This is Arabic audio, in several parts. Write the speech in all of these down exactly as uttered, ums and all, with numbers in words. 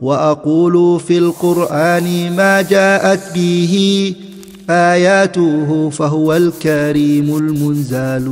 وأقول في القرآن ما جاءت به آياته فهو الكريم المنزال،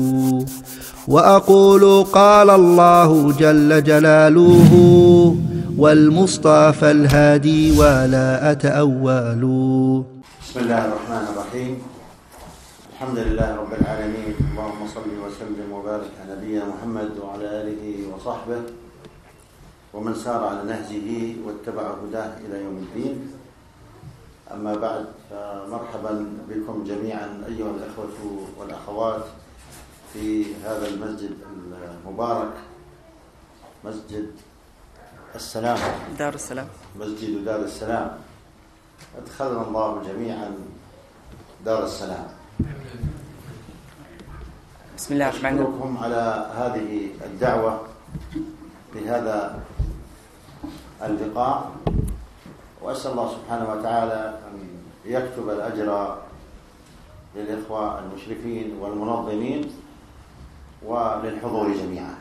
وأقول قال الله جل جلاله والمصطفى الهادي ولا أتأول. بسم الله الرحمن الرحيم. الحمد لله رب العالمين، اللهم صل وسلم وبارك على نبينا محمد وعلى آله وصحبه ومن سار على نهجه واتبع هداه إلى يوم الدين. أما بعد، فمرحبا بكم جميعا أيها الأخوة والأخوات في هذا المسجد المبارك، مسجد السلام، دار السلام، مسجد دار السلام. أدخلنا الله جميعا دار السلام. بسم الله الرحمن الرحيم. أشكركم على هذه الدعوة بهذا اللقاء، وأسأل الله سبحانه وتعالى أن يكتب الأجر للإخوة المشرفين والمنظمين وللحضور جميعا.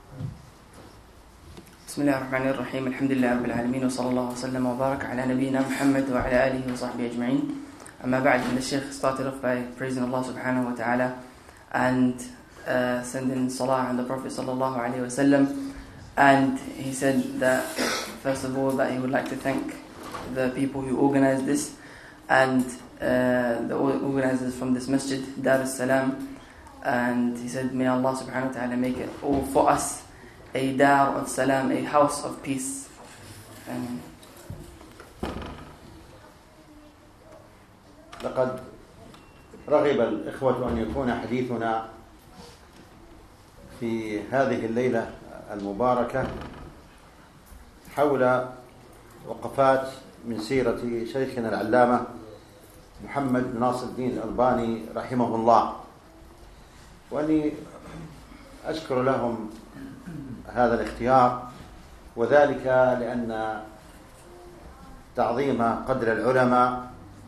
بسم الله الرحمن الرحيم. الحمد لله رب العالمين، وصلى الله وسلم وبارك على نبينا محمد وعلى آله وصحبه أجمعين. أما بعد, the Sheikh started off by praising Allah subhanahu wa ta'ala and uh, sending salah on the Prophet sallallahu alayhi wa sallam. And he said that first of all that he would like to thank the people who organized this and uh, the organizers from this masjid, Dar al-Salam. And he said, may Allah subhanahu wa ta'ala make it all for us a dar of salam, a house of peace. Amen. لقد رغب الإخوة أن يكون حديثنا في هذه الليلة المباركة حول وقفات من سيرة شيخنا العلامة محمد بن ناصر الدين الألباني رحمه الله، وأني أشكر لهم هذا الاختيار، وذلك لأن تعظيم قدر العلماء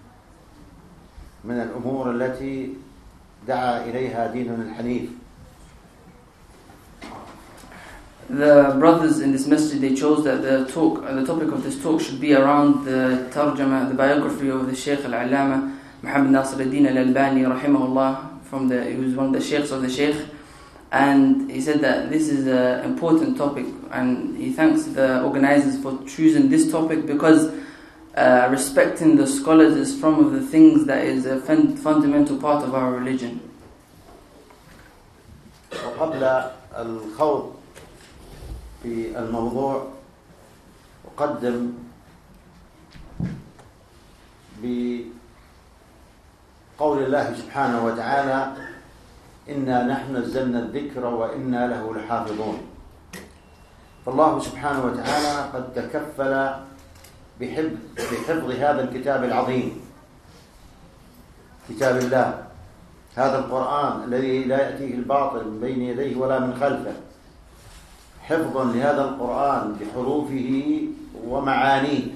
من الأمور التي دعا إليها ديننا الحنيف. The brothers in this masjid, they chose that the talk, the topic of this talk should be around the tarjama, the biography of the Sheikh Al-Allama Muhammad Nasir al-Din al-Albani rahimahullah, from the, he was one of the Sheikhs of the Sheikh. And he said that this is an important topic, and he thanks the organizers for choosing this topic because uh, respecting the scholars is from of the things that is a fund- fundamental part of our religion. وقبل الخوض في الموضوع أقدم بقول الله سبحانه وتعالى إنا نحن نزلنا الذكر وإنا له لحافظون. فالله سبحانه وتعالى قد تكفل بحفظ, بحفظ هذا الكتاب العظيم، كتاب الله، هذا القرآن الذي لا يأتيه الباطل من بين يديه ولا من خلفه، حفظا لهذا القرآن بحروفه ومعانيه.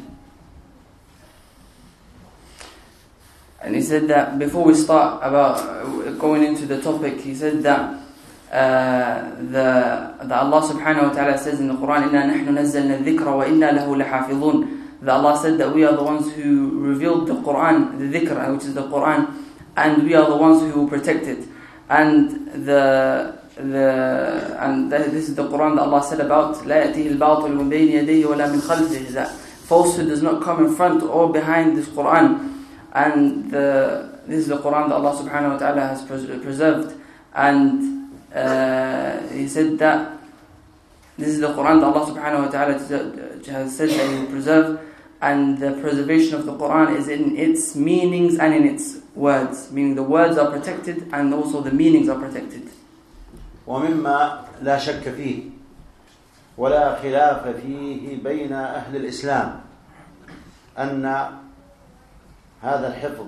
And he said that before we start about going into the topic, he said that uh, the that Allah subhanahu wa ta'ala says in the Quran, إِنَّا نَحْنُ نَزَّلْنَا الذِّكْرَ وَإِنَّا لَهُ لَحَافِظُونَ. That Allah said that we are the ones who revealed the Quran, the dhikr, which is the Quran, and we are the ones who will protect it. And the the and this is the Quran that Allah said about لا يأتيه الباطل من بين يديه ولا من خلفه, that falsehood does not come in front or behind this Quran. And the, this is the Quran that Allah subhanahu wa ta'ala has pres- preserved. And uh, he said that this is the Quran that Allah subhanahu wa ta'ala has said that He will preserve, and the preservation of the Quran is in its meanings and in its words, meaning the words are protected and also the meanings are protected. ومما لا شك فيه ولا خلاف فيه بين أهل الإسلام أن هذا الحفظ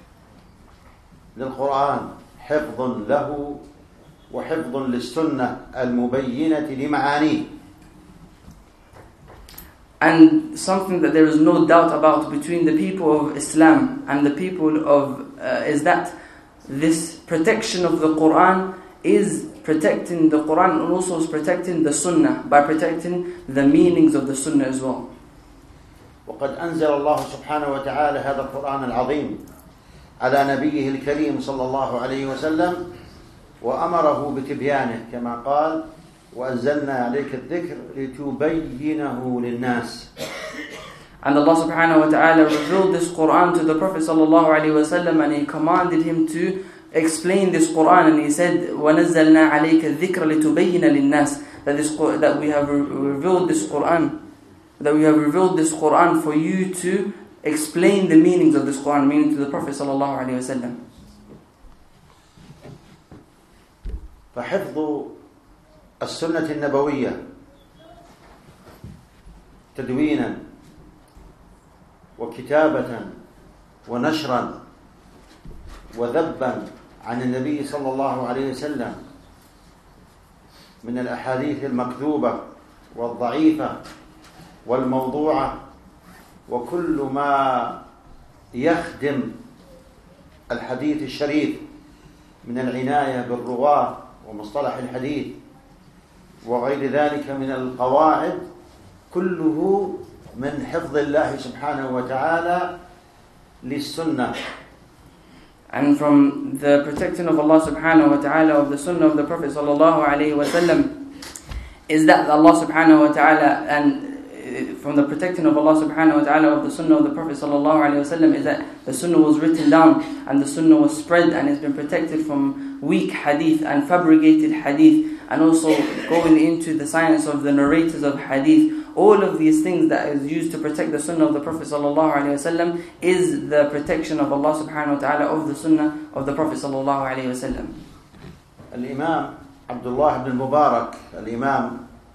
للقرآن حفظ له وحفظ للسنة المبينة لمعانيه. And something that there is no doubt about between the people of Islam and the people of uh, is that this protection of the Quran is protecting the Quran and also is protecting the Sunnah by protecting the meanings of the Sunnah as well. وقد أنزل الله سبحانه وتعالى هذا القرآن العظيم على نبيه الكريم صلى الله عليه وسلم وأمره بتبيانه كما قال وأنزلنا عليك الذكر لتبينه للناس. And Allah subhanahu wa ta'ala revealed this Quran to the Prophet sallallahu alayhi wa sallam, and He commanded him to explain this Quran, and He said وَنَزَّلْنَا عَلَيْكَ الذِّكْرَ لِتُبَيِّنَ لِلنَّاسِ, that this that we have revealed this Quran that we have revealed this Quran for you to explain the meanings of this Quran, meaning to the Prophet sallallahu alayhi wa sallam. فحفظ السنة النبوية تدوينا وكتابة ونشرا وذبا عن النبي صلى الله عليه وسلم من الأحاديث المكذوبة والضعيفة والموضوعة وكل ما يخدم الحديث الشريف من العناية بالرواة ومصطلح الحديث وغير ذلك من القواعد، كله من حفظ الله سبحانه وتعالى للسنة. And from the protection of Allah subhanahu wa ta'ala of the sunnah of the Prophet sallallahu alayhi wa sallam is that Allah subhanahu wa ta'ala, and from the protecting of Allah subhanahu wa ta'ala of the sunnah of the Prophet sallallahu alayhi wa sallam is that the sunnah was written down and the sunnah was spread and has been protected from weak hadith and fabricated hadith, and also going into the science of the narrators of hadith. All of these things that is used to protect the sunnah of the Prophet sallallahu alayhi wa sallam is the protection of Allah subhanahu wa ta'ala of the sunnah of the Prophet sallallahu alayhi wa sallam. الإمام عبد الله بن المبارك الإمام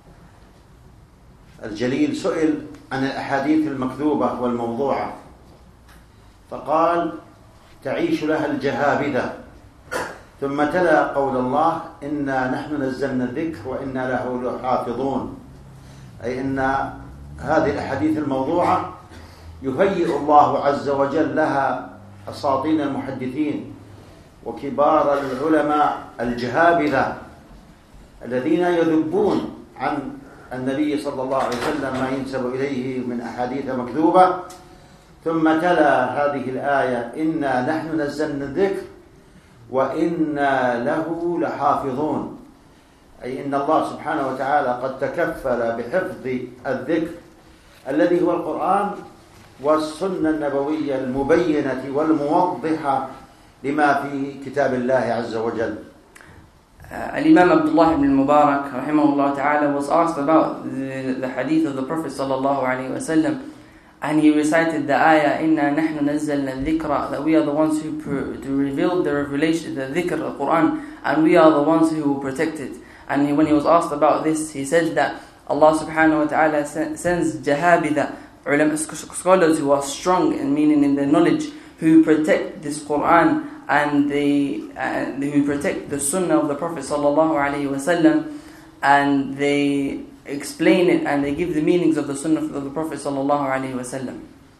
الجليل سئل عن الأحاديث المكذوبة والموضوعة فقال تعيش لها الجهابذة، ثم تلا قول الله إنا نحن نزلنا الذكر وإنا له لحافظون، أي أن هذه الأحاديث الموضوعة يهيئ الله عز وجل لها أساطين المحدثين وكبار العلماء الجهابذة الذين يذبون عن النبي صلى الله عليه وسلم ما ينسب إليه من أحاديث مكذوبة. ثم تلا هذه الآية إنا نحن نزلنا الذكر وإنا له لحافظون، أي إن الله سبحانه وتعالى قد تكفل بحفظ الذكر الذي هو القرآن والسنة النبوية المبينة والموضحة لما في كتاب الله عز وجل. Uh, Al-Imam Abdullah ibn Mubarak rahimahullah ta'ala was asked about the, the hadith of the Prophet sallallahu alayhi wa sallam, and he recited the ayah Inna nahnu nazzalna dhikra, that we are the ones who, pr- who revealed the revelation, the dhikr, the Quran, and we are the ones who will protect it. And he, when he was asked about this, he said that Allah subhanahu wa ta'ala sends jahabida, ulama, scholars who are strong in meaning in their knowledge, who protect this Quran and they, uh, they who protect the sunnah of the Prophet sallallahu alaihi wasallam, and they explain it and they give the meanings of the sunnah of the Prophet sallallahu alaihi wasallam.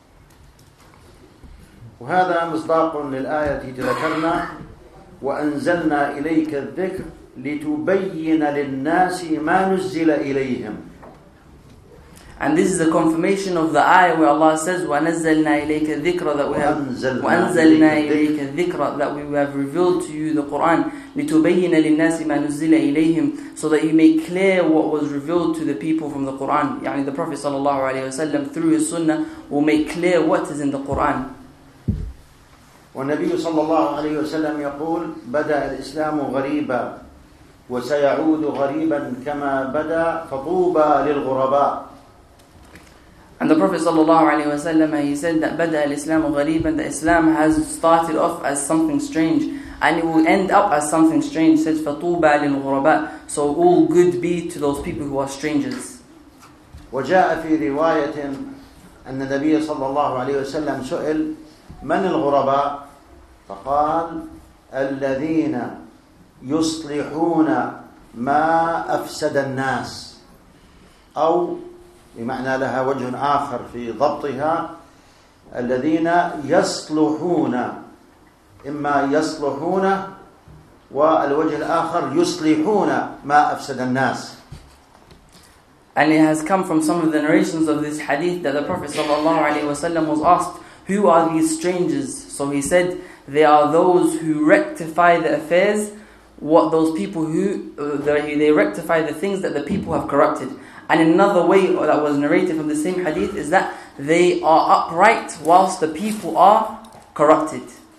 وهذا مصداق للآية التي ذكرنا وأنزلنا إليك الذكر لتبين للناس ما نزل إليهم. And this is a confirmation of the ayah where Allah says وَنَزَّلْنَا إِلَيْكَ الذِّكْرَ, that we have وَأَنزَلْنَا إِلَيْكَ الذِّكْرَ, that we have revealed to you the Quran لِتُبَيِّنَ لِلنَّاسِ مَا نُزِّلَ إِلَيْهِمْ, so that you make clear what was revealed to the people from the Quran. يعني the Prophet sallallahu alayhi wa sallam through his sunnah will make clear what is in the Quran. والنبي صلى الله عليه وسلم يقول بدأ الإسلام غريبا وسيعود غريبا كما بدأ فطوبى للغرباء. And the Prophet sallallahu alaihi wasallam, he said that Bada al-Islam ghariban, that Islam has started off as something strange and it will end up as something strange. It says فَطُوبَى لِلْغُرَبَاء, so all good be to those people who are strangers. وجاء في رواية أن النبي صلى الله عليه وسلم سئل من الغرباء فقال الذين يصلحون ما أفسد الناس، أو بمعنى لها وجه آخر في ضبطها الذين يصلحون، إما يصلحون والوجه الآخر يصلحون ما أفسد الناس. And it has come from some of the narrations of this hadith that the Prophet ﷺ was asked, who are these strangers? So he said, they are those who rectify the affairs, what those people who, uh, they, they rectify the things that the people have corrupted. And another way that was narrated from the same hadith is that they are upright whilst the people are corrupted.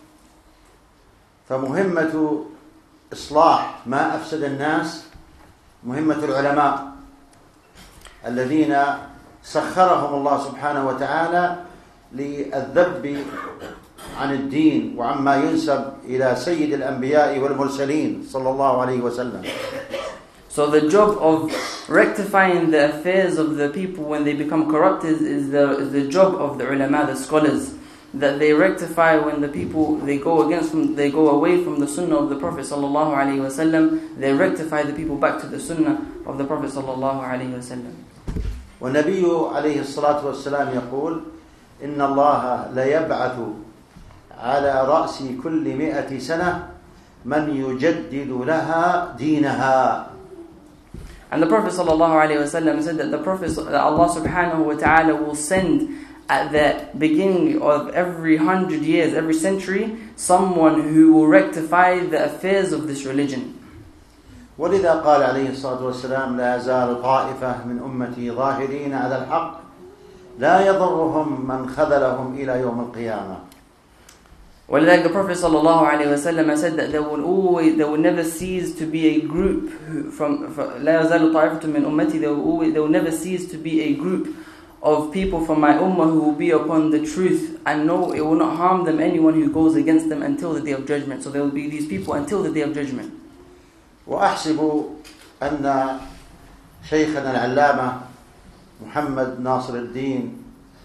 فمهمة إصلاح ما أفسد الناس مهمة العلماء الذين سخرهم الله سبحانه وتعالى للذب عن الدين وعما ينسب إلى سيد الأنبياء والمرسلين صلى الله عليه وسلم. So the job of rectifying the affairs of the people when they become corrupted is the, is the job of the ulama, the scholars. That they rectify when the people, they go against them, they go away from the sunnah of the Prophet sallallahu alaihi wasallam. They rectify the people back to the sunnah of the Prophet sallallahu alaihi wasallam. والنبي عليه الصلاة والسلام يقول إن الله لا يبعث على رأس كل مئة سنة من يجدد لها دينها. And the Prophet sallallahu alaihi wasallam said that the Prophet, that Allah subhanahu wa ta'ala will send at the beginning of every hundred years, every century, someone who will rectify the affairs of this religion. ولذا قال عليه الصلاة والسلام لا يزال طائفة من أمتي ظاهرين على الحق لا يضرهم من خذلهم إلى يوم القيامة. ولذلك the Prophet sallallahu alaihi wasallam said that there will always, there will never cease to be a group who, from لا يزال طائفة من أمتي, there will always, there will never cease to be a group of people from my ummah who will be upon the truth, and no, it will not harm them anyone who goes against them until the day of judgment. So there will be these people until the day of judgment. وأحسب أن شيخنا العلامة محمد ناصر الدين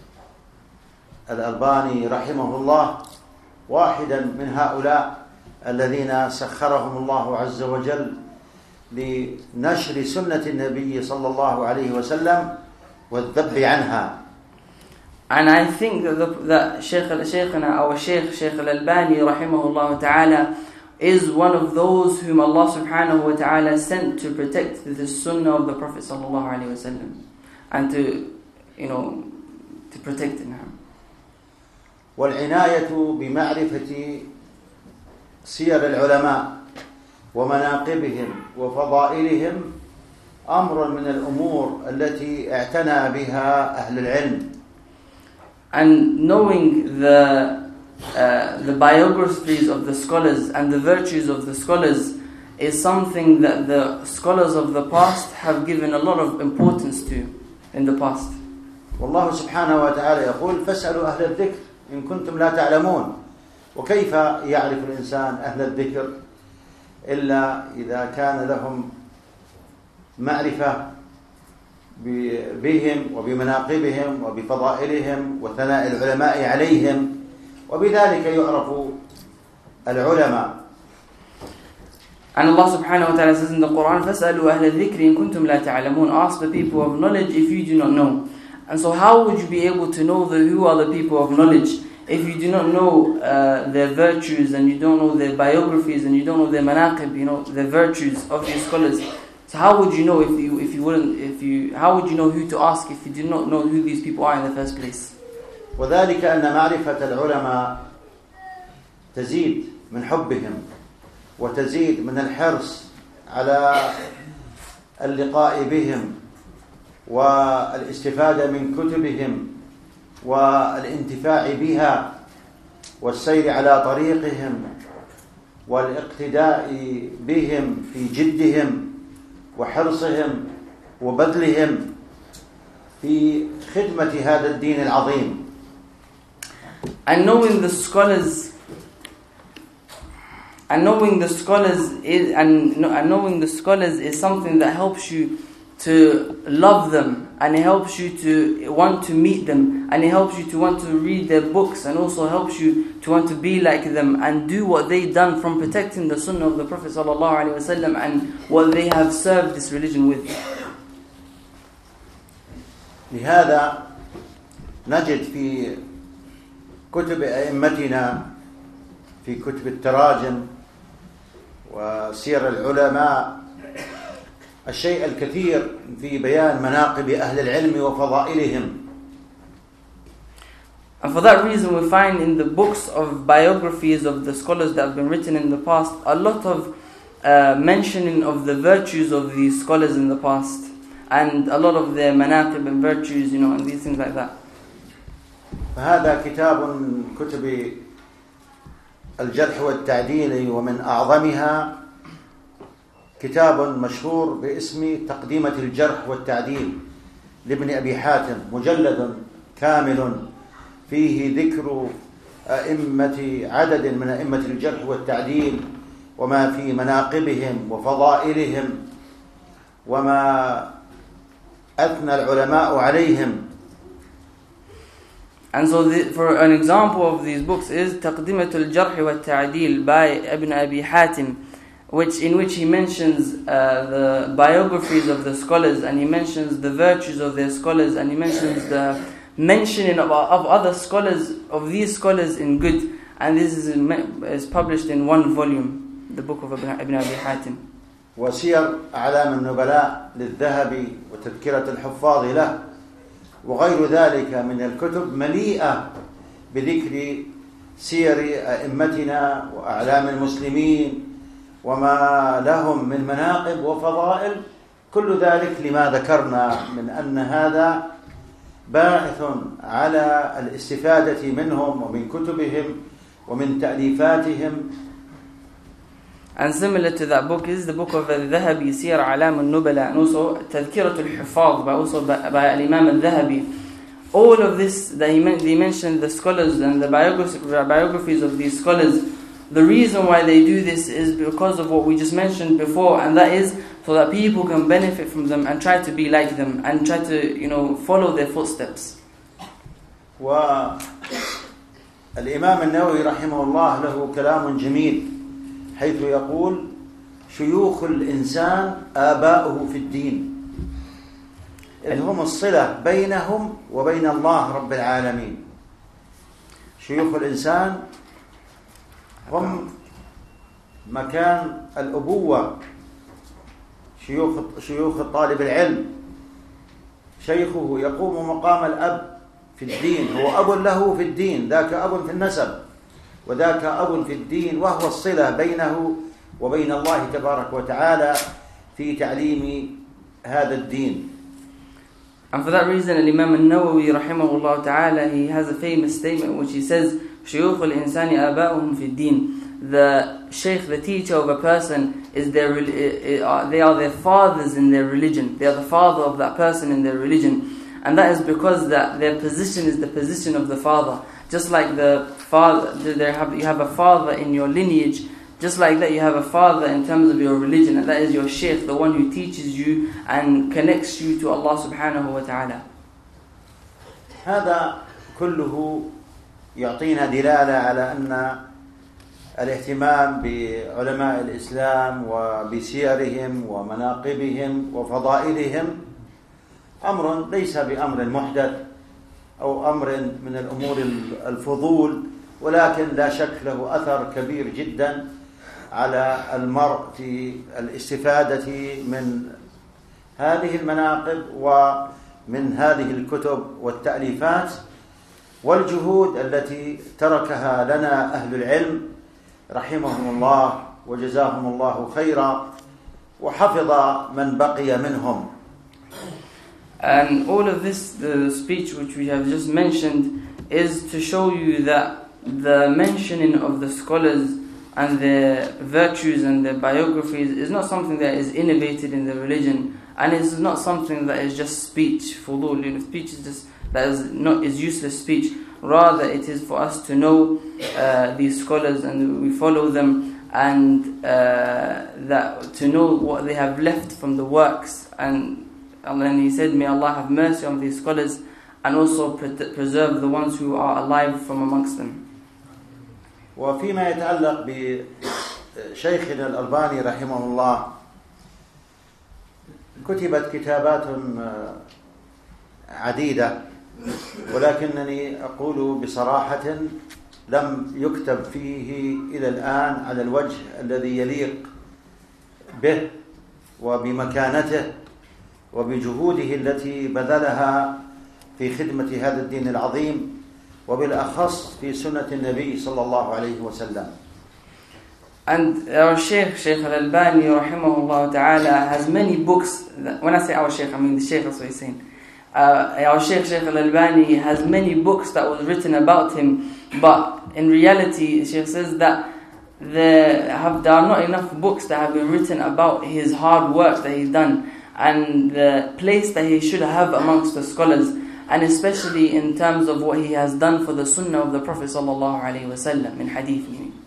الألباني رحمه الله واحدا من هؤلاء الذين سخرهم الله عز وجل لنشر سنة النبي صلى الله عليه وسلم والذب عنها. And I think that, the, that Sheikh, Sheikhna, our Sheikh, Sheikh Al-Albani rahimahullah ta'ala is one of those whom Allah subhanahu wa ta'ala sent to protect the sunnah of the Prophet sallallahu alaihi wasallam and to, you know, to protect it now. والعناية بمعرفة سير العلماء ومناقبهم وفضائلهم أمر من الأمور التي اعتنى بها أهل العلم. And knowing the uh, the biographies of the scholars and the virtues of the scholars is something that the scholars of the past have given a lot of importance to in the past. والله سبحانه وتعالى يقول فاسألوا أهل الذكر إن كنتم لا تعلمون. وكيف يعرف الإنسان أهل الذكر إلا إذا كان لهم معرفة بهم وبمناقبهم وبفضائلهم وثناء العلماء عليهم وبذلك يعرف العلماء. And Allah subhanahu wa ta'ala says in the Quran, فَاسْأَلُوا أَهْلَ الذِّكْرِ إِن كُنْتُمْ لَا تَعْلَمُونَ. Ask the people of knowledge if you do not know. And so how would you be able to know the, who are the people of knowledge if you do not know uh, their virtues and you don't know their biographies and you don't know their manaqib, you know, the virtues of these scholars? So how would you know if you if you wouldn't if you how would you know who to ask if you do not know who these people are in the first place? وذلك أن معرفة العلماء تزيد من حبهم وتزيد من الحرص على اللقاء بهم والاستفادة من كتبهم والانتفاع بها والسير على طريقهم والاقتداء بهم في جدهم وحرصهم وبذلهم في خدمة هذا الدين العظيم. And knowing the scholars, and knowing the scholars is, and, and knowing the scholars is something that helps you to love them, and it helps you to want to meet them, and it helps you to want to read their books, and also helps you to want to be like them and do what they've done from protecting the sunnah of the Prophet sallallahu alaihi wasallam and what they have served this religion with. لهذا نجد في كتب أئمتنا في كتب التراجم وسير العلماء الشيء الكثير في بيان مناقب أهل العلم وفضائلهم. And for that reason we find in the books of biographies of the scholars that have been written in the past a lot of uh, mentioning of the virtues of these scholars in the past and a lot of their manaqib and virtues, you know, and these things like that. فهذا كتاب من كتب الجرح والتعديل ومن أعظمها كتاب مشهور باسم تقديمة الجرح والتعديل لابن أبي حاتم، مجلد كامل فيه ذكر أئمة عدد من أئمة الجرح والتعديل وما في مناقبهم وفضائلهم وما أثنى العلماء عليهم. And so the, for an example of these books is تقديمة الجرح والتعديل by Ibn Abi Hatim, which in which he mentions uh, the biographies of the scholars, and he mentions the virtues of their scholars, and he mentions the mentioning of, of other scholars, of these scholars in good. And this is, is published in one volume, the book of Ibn, Ibn Abi Hatim. وسير أعلام النبلاء للذهبي وتذكرة الحفاظ له وغير ذلك من الكتب مليئة بذكر سير أئمتنا وأعلام المسلمين وما لهم من مناقب وفضائل. كل ذلك لما ذكرنا من أن هذا باعث على الاستفادة منهم ومن كتبهم ومن تأليفاتهم. And similar to that book is the book of Al-Dhahabi, Siyar Alam al-Nubala, and also Tadhkirat al-Hufaz, by also by, by Al-Imam Al-Dhahabi. All of this, that he, meant, he mentioned the scholars and the biographies of these scholars. The reason why they do this is because of what we just mentioned before, and that is so that people can benefit from them and try to be like them and try to, you know, follow their footsteps. والإمام النووي رحمه الله له كلام جميل حيث يقول شيوخ الإنسان آباؤه في الدين، إذ هم الصلة بينهم وبين الله رب العالمين. شيوخ الإنسان هم مكان الأبوة، شيوخ شيوخ طالب العلم شيخه يقوم مقام الأب في الدين، هو أب له في الدين، ذاك أب في النسب وذاك أب في الدين، وهو الصلة بينه وبين الله تبارك وتعالى في تعليم هذا الدين. And for that reason, Imam al-Nawawi rahimahullah ta'ala, he has a famous statement which he says, شيوخ الإنسان آباؤهم في الدين. The Sheikh, the teacher of a person, is their, they are their fathers in their religion. They are the father of that person in their religion. And that is because that their position is the position of the father. Just like the father, there have, you have a father in your lineage, just like that you have a father in terms of your religion, and that is your Sheikh, the one who teaches you and connects you to Allah subhanahu wa ta'ala. هذا كله يعطينا دلالة على أن الاهتمام بعلماء الإسلام وبسيرهم ومناقبهم وفضائلهم أمر ليس بأمر محدث أو أمر من الأمور الفضول، ولكن لا شك له أثر كبير جدا على المرء في الاستفادة من هذه المناقب ومن هذه الكتب والتأليفات والجهود التي تركها لنا أهل العلم رحمهم الله وجزاهم الله خيرا وحفظ من بقي منهم. And all of this, the speech which we have just mentioned, is to show you that the mentioning of the scholars and their virtues and their biographies is not something that is innovated in the religion, and it's not something that is just speech. Fudul, you know, speech is just that is not is useless speech. Rather, it is for us to know uh, these scholars and we follow them, and uh, that to know what they have left from the works. And and then he said, may Allah have mercy on these scholars and also preserve the ones who are alive from amongst them. وفيما يتعلق بشيخنا الألباني رحمه الله، كتبت كتابات عديدة، ولكنني أقول بصراحة لم يكتب فيه إلى الآن على الوجه الذي يليق به وبمكانته وبجهوده التي بذلها في خدمة هذا الدين العظيم وبالأخص في سنة النبي صلى الله عليه وسلم. And our Sheikh, Sheikh Al-Albani, rahimahullah ta'ala, has many books. That, when I say our Sheikh, I mean the Sheikh, that's what he's saying. Uh, our Sheikh, Sheikh Al-Albani, has many books that was written about him, but in reality, Sheikh says that there, have, there are not enough books that have been written about his hard work that he's done, and the place that he should have amongst the scholars, and especially in terms of what he has done for the Sunnah of the Prophet sallallahu alaihi wasallam in hadith.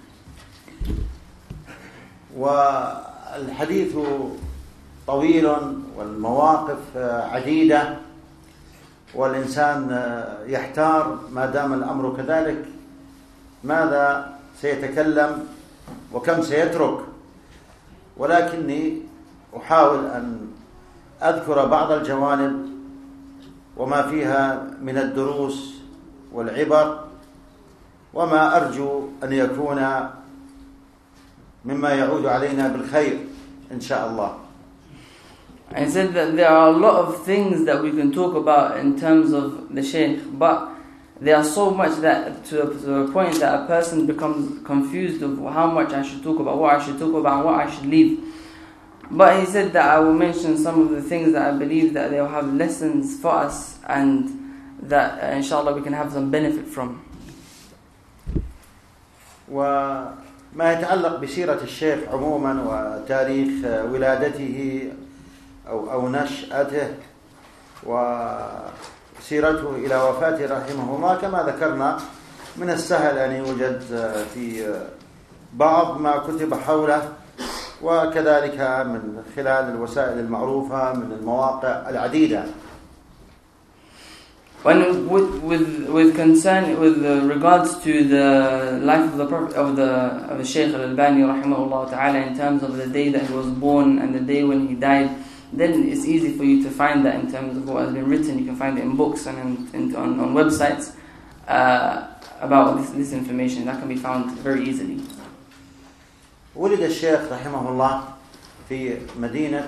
والحديث طويل والمواقف عديدة والإنسان يحتار ما دام الأمر كذلك ماذا سيتكلم وكم سيترك، ولكني أحاول أن أذكر بعض الجوانب وما فيها من الدروس والعبر وما أرجو أن يكون مما يعود علينا بالخير إن شاء الله. I said that there are a lot of things that we can talk about in terms of the Shaykh, but there are so much that to a, to a point that a person becomes confused of how much I should talk about, what I should talk about, and what I should leave. But he said that I will mention some of the things that I believe that they will have lessons for us and that uh, inshallah we can have some benefit from. وما يتعلق بسيرة الشيخ عموما وتاريخ ولادته أو أو نشأته وسيرته إلى وفاته رحمه الله، كما ذكرنا من السهل أن يوجد في بعض ما كتب حوله، وكذلك من خلال الوسائل المعروفة من المواقع العديدة. When with with with concern with regards to the life of the Prophet, of the of the Sheikh Al-Albani rahimahullah ta'ala, in terms of the day that he was born and the day when he died, then it's easy for you to find that in terms of what has been written. You can find it in books and in, in, on, on websites uh, about this, this information. That can be found very easily. ولد الشيخ رحمه الله في مدينة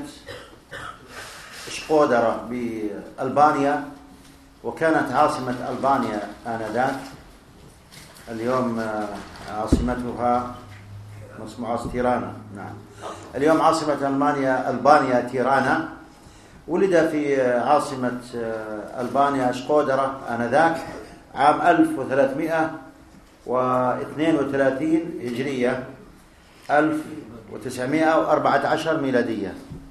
شقودرة بألبانيا، وكانت عاصمة ألبانيا آنذاك. اليوم عاصمتها مسموعة تيرانا. نعم. اليوم عاصمة ألمانيا ألبانيا تيرانا. ولد في عاصمة ألبانيا شقودرة آنذاك عام ألف وثلاثمائة واثنين وثلاثين هجرية، ألف وتسعمائة وأربعة عشر ميلادية.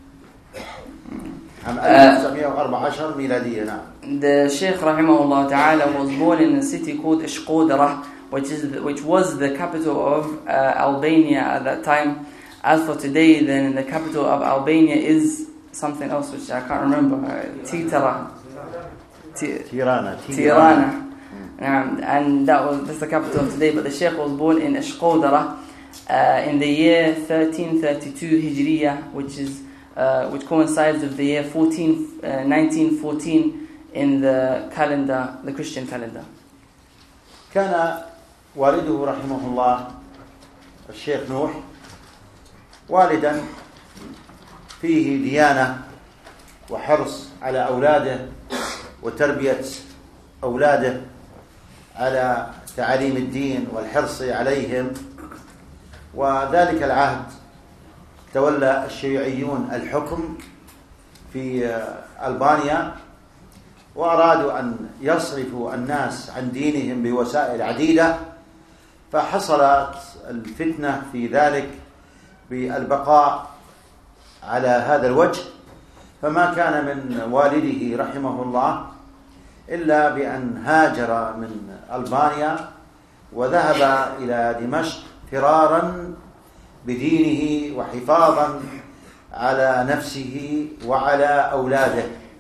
عام ألف وتسعمائة وأربعة عشر ميلادية. نعم. The Sheikh rahimahullah ta'ala was born in a city called Shkodra, which is the, which was the capital of uh, Albania at that time. As for today, then the capital of Albania is something else which I can't remember. Titara. Tirana. Tirana. Um, and that was that's the capital of today. But the Sheikh was born in Shkodra uh, in the year thirteen thirty-two Hijriya, which is uh, which coincides with the year fourteen, uh, nineteen fourteen in the calendar, the Christian calendar. كان والده رحمه الله الشيخ نوح والدا فيه ديانة وحرص على أولاده وتربية أولاده على تعاليم الدين والحرص عليهم. وذلك العهد تولى الشيوعيون الحكم في ألبانيا، وأرادوا أن يصرفوا الناس عن دينهم بوسائل عديدة، فحصلت الفتنة في ذلك بالبقاء على هذا الوجه. فما كان من والده رحمه الله إلا بأن هاجر من ألبانيا وذهب إلى دمشق فرارا بدينه وحفاظا على نفسه وعلى أولاده.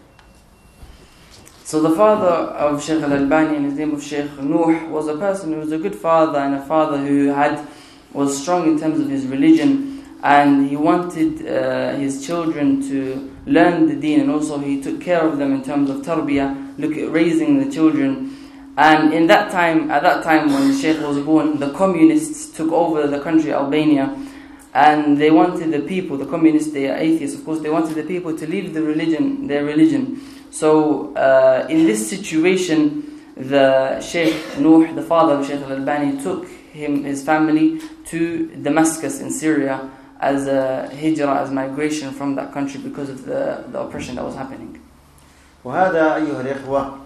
So the father of Sheikh Al-Albani, in his name of Sheikh Nuh, was a person who was a good father and a father who had was strong in terms of his religion, and he wanted uh, his children to learn the deen, and also he took care of them in terms of tarbiyah, look at raising the children. And in that time, at that time when the Sheikh was born, the communists took over the country Albania, And they wanted the people, the communists, they are atheists, of course, they wanted the people to leave the religion, their religion. So uh, in this situation, the Sheikh Nuh, the father of Sheikh Albani, took him, his family, to Damascus in Syria as a hijrah, as migration from that country because of the, the oppression that was happening. وهذا أيها الإخوة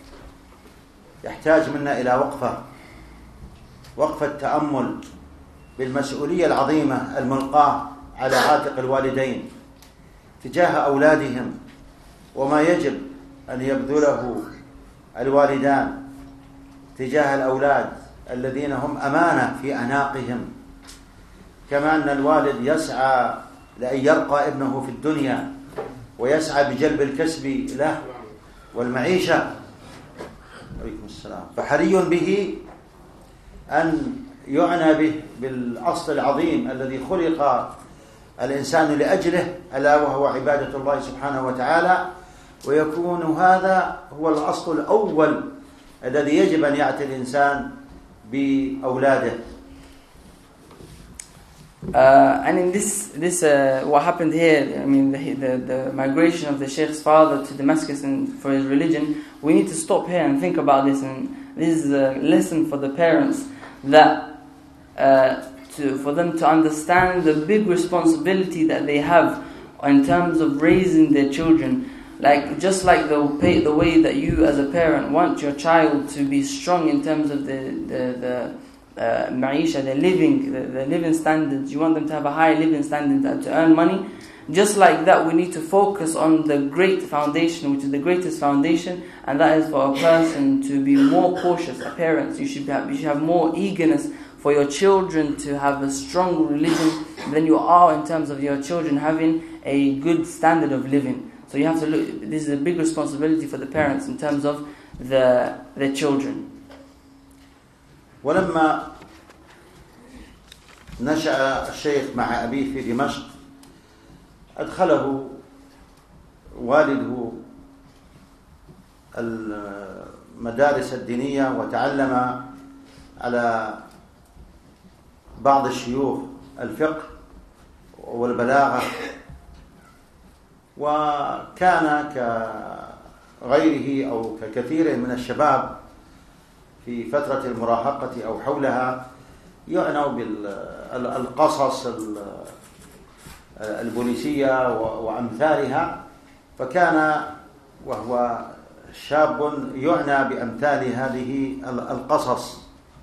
يحتاج منا إلى وقفة وقفة تأمل بالمسؤولية العظيمة الملقاة على عاتق الوالدين تجاه أولادهم، وما يجب أن يبذله الوالدان تجاه الأولاد الذين هم أمانة في أعناقهم. كما أن الوالد يسعى لأن يرقى ابنه في الدنيا ويسعى بجلب الكسب له والمعيشة، عليكم السلام، فحري به أن يعنى به بالأصل العظيم الذي خلق الإنسان لأجله، ألا وهو عبادة الله سبحانه وتعالى، ويكون هذا هو الأصل الأول الذي يجب أن يأتي الإنسان بأولاده. Uh, and in this, this uh, what happened here, I mean, the, the, the migration of the Sheikh's father to Damascus and for his religion, we need to stop here and think about this. And this is a lesson for the parents, that uh, to, for them to understand the big responsibility that they have in terms of raising their children. Like, just like the, the way that you as a parent want your child to be strong in terms of the, the, the Uh, maisha, their living, the, the living standards. You want them to have a high living standard to earn money. Just like that, we need to focus on the great foundation, which is the greatest foundation, and that is for a person to be more cautious. A parent, you should have, you should have more eagerness for your children to have a strong religion than you are in terms of your children having a good standard of living. So you have to look. This is a big responsibility for the parents in terms of the their children. ولما نشأ الشيخ مع أبيه في دمشق أدخله والده المدارس الدينية وتعلم على بعض الشيوخ الفقه والبلاغة، وكان كغيره أو ككثير من الشباب في فترة المراهقة أو حولها يعنوا بالقصص البوليسية وأمثالها، فكان وهو شاب يعنى بأمثال هذه القصص.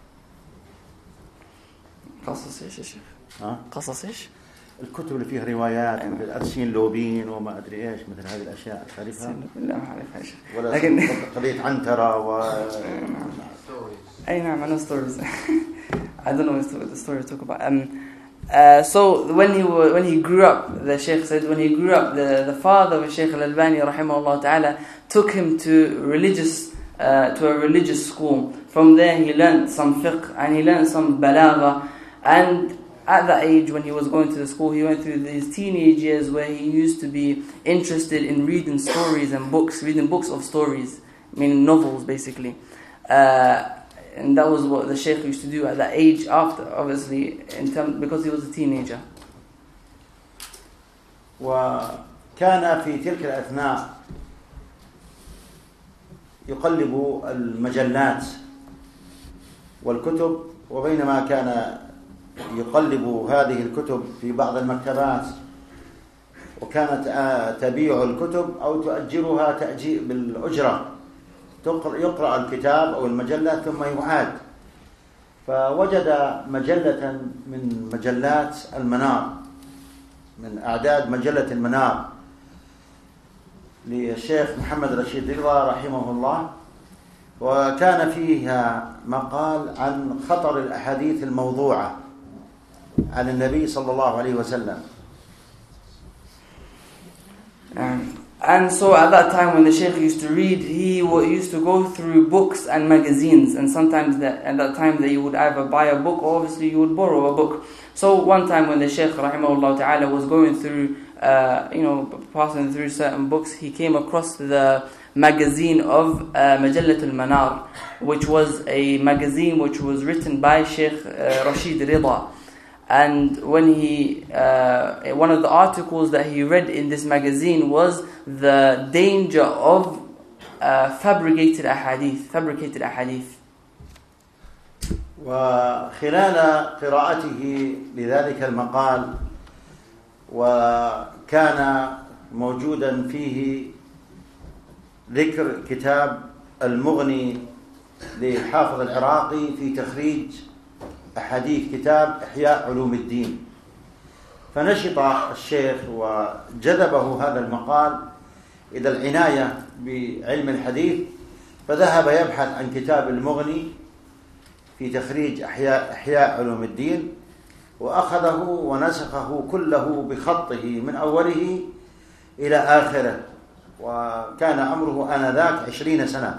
قصص إيش يا شيخ؟ ها؟ قصص إيش؟ الكتب اللي فيها روايات مثل أرسين لوبين وما أدري إيش، مثل هذه الأشياء تعرفها؟ لا ما أعرفها يا شيخ. ولا لكن قضية عنترة و أي نعم، I know stories. I don't know what the story to talk about. Um, uh, so when he when he grew up, the Sheikh said when he grew up, the, the father of Sheikh Al-Albani rahimahullah ta'ala took him to religious uh, to a religious school. From there he learned some fiqh and he learned some balagha. And at that age, when he was going to the school, he went through these teenage years where he used to be interested in reading stories and books, reading books of stories, meaning novels basically. Uh, And that was what the Sheikh used to do at that age after, obviously, in term, because he was a teenager. وكان في تلك الأثناء يقلب المجلات والكتب، وبينما كان يقلب هذه الكتب في بعض المكتبات وكانت تبيع الكتب أو تؤجرها تأجير بالأجرة، يقرأ الكتاب أو المجلة ثم يعاد، فوجد مجلة من مجلات المنار، من أعداد مجلة المنار للشيخ محمد رشيد رضا رحمه الله، وكان فيها مقال عن خطر الأحاديث الموضوعة عن النبي صلى الله عليه وسلم. And so at that time when the Sheikh used to read, he used to go through books and magazines, and sometimes that, at that time that you would either buy a book or obviously you would borrow a book. So one time when the Sheikh rahimahullah ta'ala was going through, uh, you know, passing through certain books, he came across the magazine of uh, Majallat al-Manar, which was a magazine which was written by Sheikh uh, Rashid Rida. And when he, uh, one of the articles that he read in this magazine was the danger of uh, fabricated ahadith, fabricated ahadith. وخلال قراءته لذلك المقال وكان موجودا فيه ذكر كتاب المغني لحافظ العراقي في تخريج أحاديث كتاب إحياء علوم الدين، فنشط الشيخ وجذبه هذا المقال إلى العناية بعلم الحديث، فذهب يبحث عن كتاب المغني في تخريج أحياء, إحياء علوم الدين، وأخذه ونسخه كله بخطه من أوله إلى آخره، وكان عمره آنذاك عشرين سنة.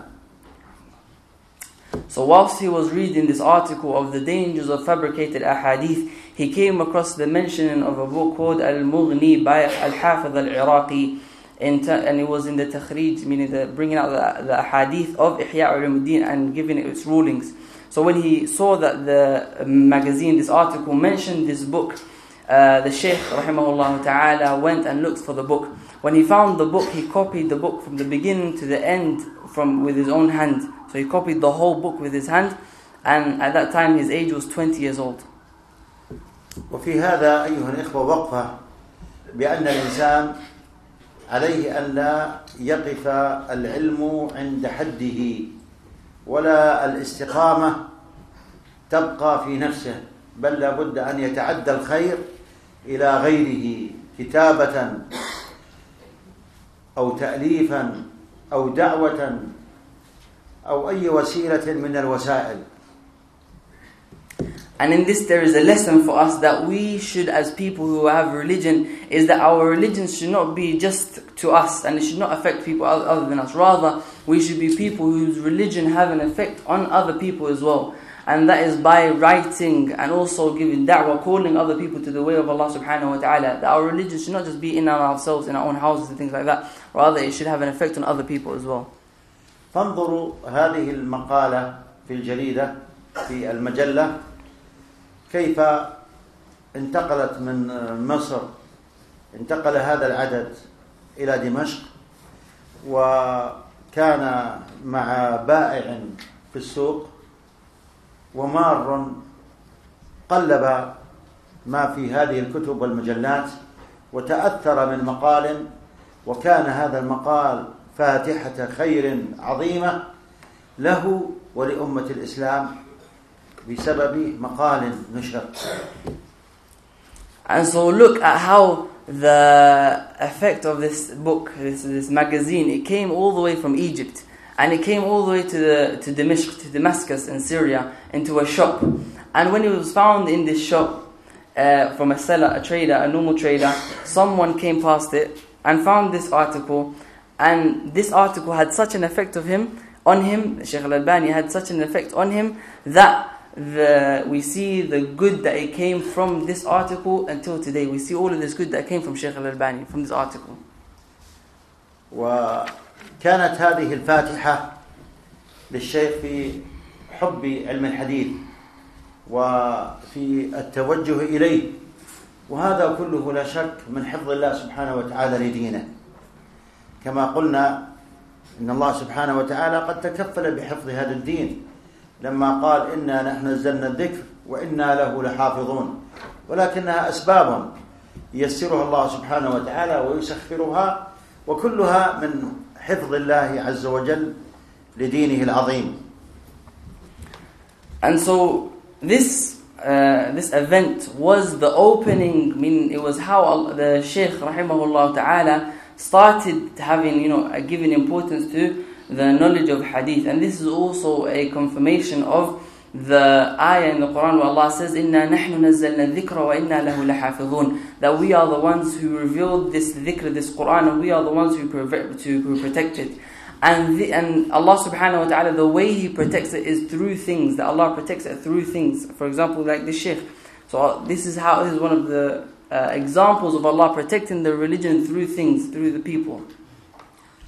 So whilst he was reading this article of the dangers of fabricated ahadith, he came across the mentioning of a book called Al-Mughni by Al-Hafiz Al-Iraqi, and it was in the takhrij, meaning the bringing out the, the ahadith of Ihya Ulumuddin and giving it its rulings. So when he saw that the magazine, this article mentioned this book, uh, the Sheikh rahimahullah ta'ala went and looked for the book. When he found the book, he copied the book from the beginning to the end from with his own hand. So he copied the whole book with his hand, and at that time his age was twenty years old. وفي هذا أيها الإخوة وقفة بأن الإنسان عليه أن لا يقف العلم عند حده، ولا الاستقامة تبقى في نفسه، بل لابد أن يتعدى الخير إلى غيره كتابة أو تأليفا أو دعوة أو أي وسيلة من الوسائل. And in this there is a lesson for us that we should, as people who have religion, is that our religion should not be just to us and it should not affect people other than us. Rather, we should be people whose religion have an effect on other people as well. And that is by writing and also giving da'wah, calling other people to the way of Allah subhanahu wa ta'ala. That our religion should not just be in ourselves, in our own houses and things like that. Rather, it should have an effect on other people as well. فانظروا هذه المقالة في الجريدة في المجلة كيف انتقلت من مصر، انتقل هذا العدد إلى دمشق، وكان مع بائع في السوق ومار قلب ما في هذه الكتب والمجلات وتأثر من مقال، وكان هذا المقال فاتحة خير عظيمة له ولأمة الإسلام بسبب مقال نشر. And so look at how the effect of this book, this, this magazine, it came all the way from Egypt, and it came all the way to the to Damascus, to Damascus in Syria, into a shop. And when it was found in this shop uh, from a seller, a trader, a normal trader, someone came past it and found this article, and this article had such an effect of him on him. Shaykh Albani had such an effect on him that the we see the good that it came from this article until today. We see all of this good that came from Shaykh Albani from this article. وكانت هذه الفاتحة للشيخ في حب علم الحديث وفي التوجه إليه، وهذا كله لا شك من حفظ الله سبحانه وتعالى لدينه. كما قلنا إن الله سبحانه وتعالى قد تكفل بحفظ هذا الدين لما قال إنا نحن نزلنا الذكر وإنا له لحافظون، ولكنها أسباب ييسرها الله سبحانه وتعالى ويسخرها، وكلها من حفظ الله عز وجل لدينه العظيم. And so this uh, this event was the opening. I mean, it was how the Sheikh rahimahullah ta'ala started having, you know, giving importance to the knowledge of hadith. And this is also a confirmation of the ayah in the Quran where Allah says, "Inna nahnu nazzalna dhikra wa inna lahu lahafidhun." That we are the ones who revealed this dhikr, this Quran, and we are the ones who, prov- to, who protect it. And, the, and Allah subhanahu wa ta'ala, the way He protects it is through things, that Allah protects it through things. For example, like the Sheikh. So this is how, this is one of the uh, examples of Allah protecting the religion through things, through the people.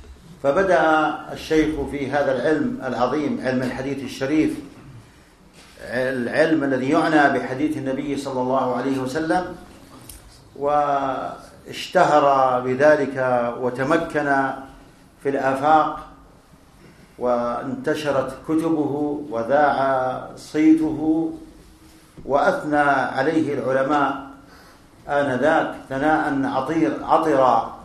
فبدأ الشيخ في هذا العلم العظيم علم الحديث الشريف العلم الذي يعنى بحديث النبي صلى الله عليه وسلم، واشتهر بذلك وتمكن في الآفاق، وانتشرت كتبه وذاع صيته، وأثنى عليه العلماء آنذاك ثناء عطير عطرا.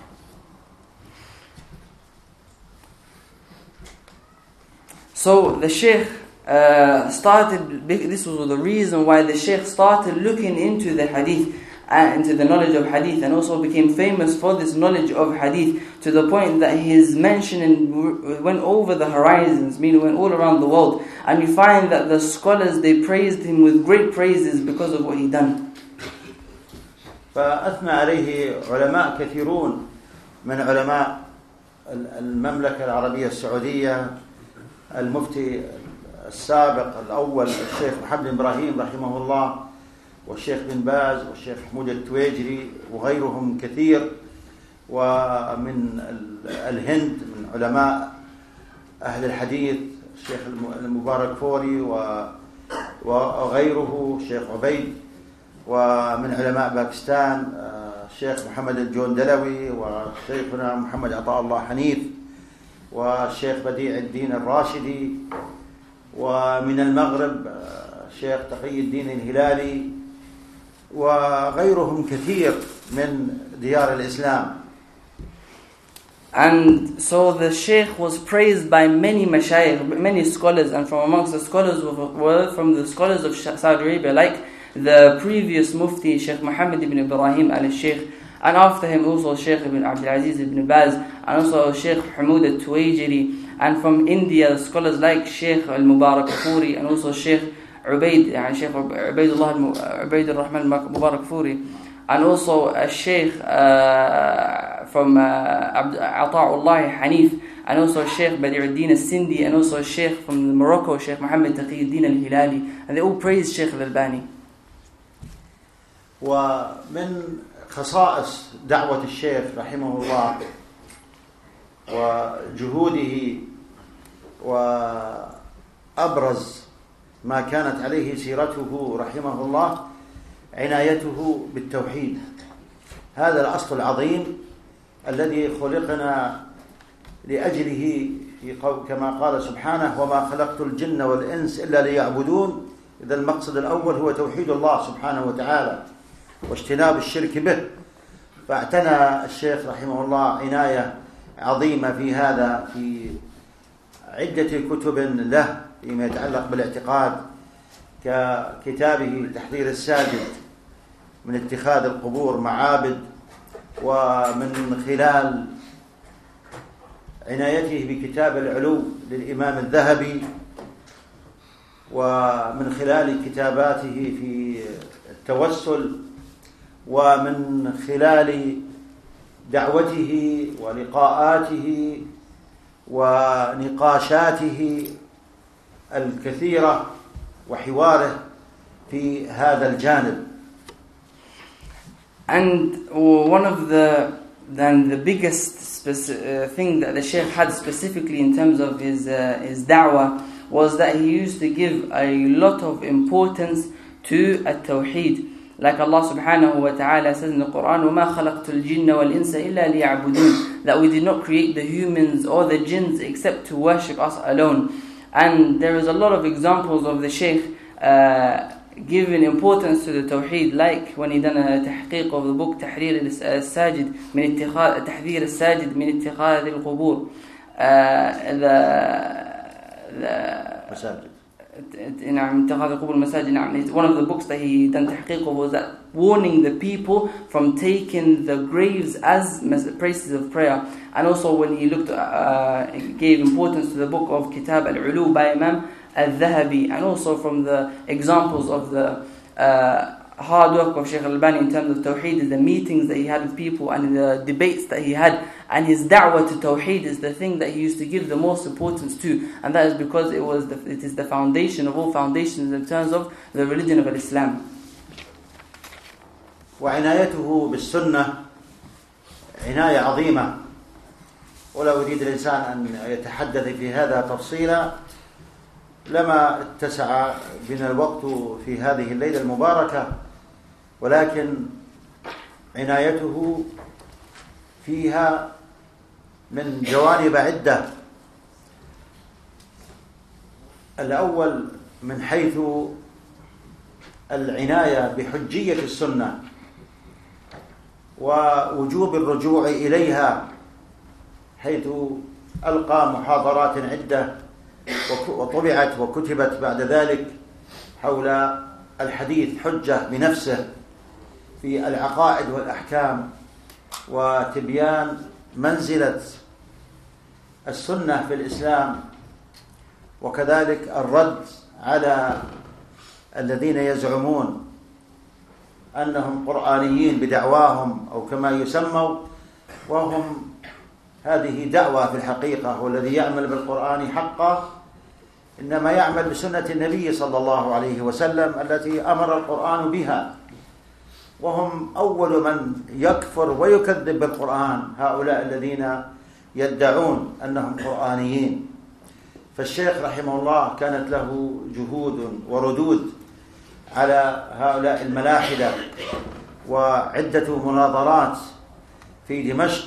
So the Sheikh uh, started, this was the reason why the Sheikh started looking into the hadith, uh, into the knowledge of hadith, and also became famous for this knowledge of hadith, to the point that his mention went over the horizons, meaning went all around the world. And you find that the scholars, they praised him with great praises because of what he done. فأثنى عليه علماء كثيرون من علماء المملكة العربية السعودية، المفتي السابق الأول الشيخ محمد بن إبراهيم رحمه الله، والشيخ بن باز، والشيخ حمود التويجري، وغيرهم كثير، ومن الهند من علماء أهل الحديث الشيخ المبارك فوري وغيره، الشيخ عبيد، ومن علماء باكستان الشيخ محمد الجوندلوي، وشيخنا محمد عطاء الله حنيف، والشيخ بديع الدين الراشدي، ومن المغرب الشيخ تقي الدين الهلالي، وغيرهم كثير من ديار الإسلام. And so the Sheikh was praised by many mashayikh, many scholars, and from amongst the scholars were from the scholars of Saudi Arabia, like the previous Mufti, Sheikh Muhammad ibn Ibrahim al-Sheikh, and after him also Sheikh ibn Abdul Aziz ibn Baz, and also Sheikh Hamoud al-Tuwaijiri, and from India, scholars like Sheikh al-Mubarak Furi, and also Sheikh Ubaid, and Sheikh Ubaidullah Ubaid al-Rahman Mubarak Furi, and also a Sheikh uh, from uh, Ata'ullah Hanif, and also Sheikh Badi'uddin al-Sindi, and also Sheikh from Morocco, Sheikh Muhammad Taqiyuddin al-Hilali, and they all praised Sheikh al-Albani. ومن خصائص دعوة الشيخ رحمه الله وجهوده وأبرز ما كانت عليه سيرته رحمه الله عنايته بالتوحيد، هذا الأصل العظيم الذي خلقنا لأجله، في كما قال سبحانه: وما خلقت الجن والإنس إلا ليعبدون. إذا المقصد الأول هو توحيد الله سبحانه وتعالى واجتناب الشرك به. فاعتنى الشيخ رحمه الله عناية عظيمة في هذا، في عدة كتب له فيما يتعلق بالاعتقاد، ككتابه تحذير الساجد من اتخاذ القبور معابد، ومن خلال عنايته بكتاب العلو للإمام الذهبي، ومن خلال كتاباته في التوسل، ومن خلال دعوته ولقاءاته ونقاشاته الكثيرة وحواره في هذا الجانب. And one of the then the biggest speci- uh, thing that the Sheikh had specifically in terms of his uh, his da'wah was that he used to give a lot of importance to at-tawheed. Like Allah subhanahu wa ta'ala says in the Quran, وَمَا خَلَقْتُ الْجِنَّ وَالْإِنسَ إِلَّا لِيَعْبُدُونَ, that we did not create the humans or the jinns except to worship us alone. And there is a lot of examples of the Sheikh uh, giving importance to the Tawheed, like when he done a tahqiq of the book تحرير الساجد من اتخاذ تحذير الساجد من اتخاذ القبور, the the مساجد. نعم اتخاذ القبور المساجد. نعم, one of the books that he done tahqiq of was that warning the people from taking the graves as places of prayer. And also when he looked uh, gave importance to the book of Kitab al-Ulu by Imam al-Dhahabi, and also from the examples of the uh, hard work of Sheikh Albani in terms of Tawheed is the meetings that he had with people and the debates that he had, and his da'wah to Tawheed is the thing that he used to give the most importance to, and that is because it was the, it is the foundation of all foundations in terms of the religion of Islam. وعنايته بالسنة عناية عظيمة، ولا أريد الإنسان أن يتحدث في هذا تفصيلا، لما اتسع بنا الوقت في هذه الليلة المباركة، ولكن عنايته فيها من جوانب عدة. الأول من حيث العناية بحجية السنة ووجوب الرجوع إليها، حيث ألقى محاضرات عدة وطبعت وكتبت بعد ذلك حول الحديث حجة بنفسه في العقائد والأحكام، وتبيان منزلة السنة في الإسلام، وكذلك الرد على الذين يزعمون أنهم قرآنيين بدعواهم أو كما يسموا، وهم هذه دعوة في الحقيقة، والذي يعمل بالقرآن حقا إنما يعمل بسنة النبي صلى الله عليه وسلم التي أمر القرآن بها، وهم أول من يكفر ويكذب بالقرآن هؤلاء الذين يدعون أنهم قرآنيين. فالشيخ رحمه الله كانت له جهود وردود على هؤلاء الملاحدة، وعدة مناظرات في دمشق،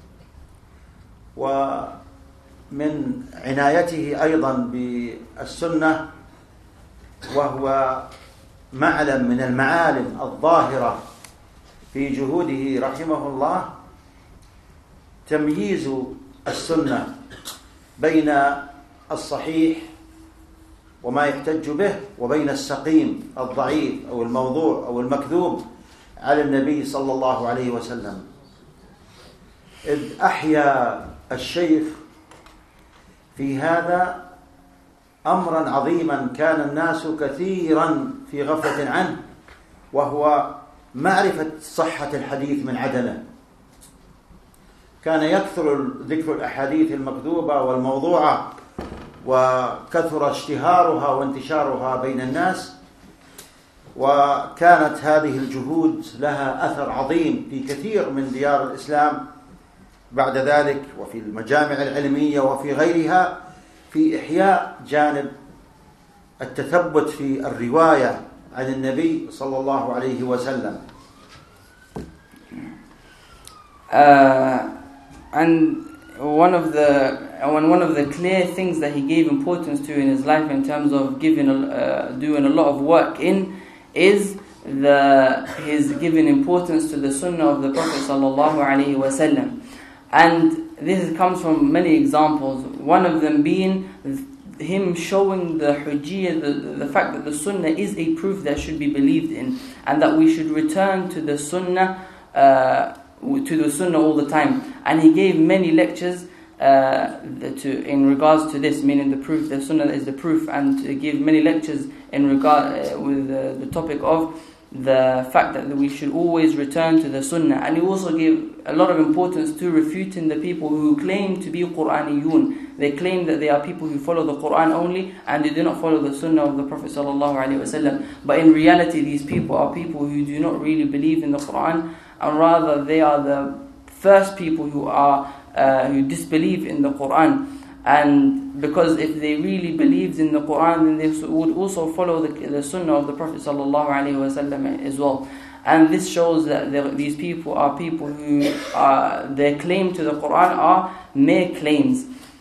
ومن عنايته أيضا بالسنة، وهو معلم من المعالم الظاهرة في جهوده رحمه الله تمييز السنة بين الصحيح وما يحتج به وبين السقيم الضعيف أو الموضوع أو المكذوب على النبي صلى الله عليه وسلم. إذ أحيا الشيخ في هذا أمرا عظيما كان الناس كثيرا في غفلة عنه، وهو معرفة صحة الحديث من عدمه. كان يكثر ذكر الأحاديث المكذوبة والموضوعة، وكثر اشتهارها وانتشارها بين الناس، وكانت هذه الجهود لها أثر عظيم في كثير من ديار الإسلام بعد ذلك، وفي المجامع العلمية وفي غيرها، في إحياء جانب التثبت في الرواية عن النبي صلى الله عليه وسلم. Uh, and one of the one one of the clear things that he gave importance to in his life in terms of giving uh, doing a lot of work in is the his giving importance to the sunnah of the Prophet sallallahu alaihi wasallam. And this comes from many examples, one of them being him showing the hujjiyah, the, the fact that the sunnah is a proof that should be believed in, and that we should return to the sunnah uh, to the sunnah all the time. And he gave many lectures uh, to in regards to this, meaning the proof, the sunnah is the proof, and to give many lectures in regard uh, with uh, the topic of the fact that we should always return to the sunnah. And he also gave a lot of importance to refuting the people who claim to be Qur'aniyun. They claim that they are people who follow the Qur'an only and they do not follow the sunnah of the Prophet sallallahu alaihi wasallam. But in reality, these people are people who do not really believe in the Qur'an, and rather they are the first people who are uh, who disbelieve in the Qur'an. And because if they really believed in the Qur'an, then they would also follow the, the sunnah of the Prophet sallallahu alaihi wasallam as well. And this shows that these people are people who are, their claim to the Qur'an are mere claims.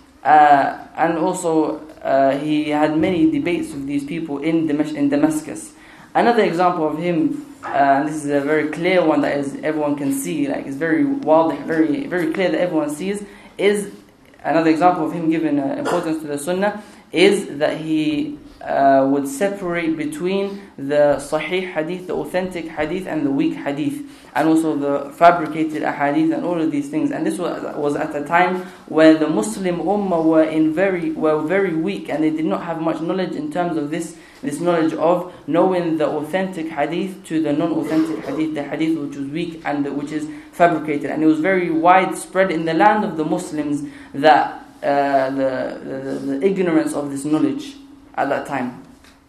Uh, and also uh, he had many debates with these people in, Damas- in Damascus. Another example of him, uh, and this is a very clear one that is everyone can see, like it's very wild, very very clear that everyone sees, is another example of him giving uh, importance to the sunnah, is that he uh, would separate between the sahih hadith, the authentic hadith, and the weak hadith, and also the fabricated ahadith and all of these things. And this was, was at a time where the Muslim Ummah were in very were very weak, and they did not have much knowledge in terms of this this knowledge of knowing the authentic hadith to the non-authentic hadith, the hadith which was weak and which is fabricated. And it was very widespread in the land of the Muslims that uh, the, the, the ignorance of this knowledge at that time.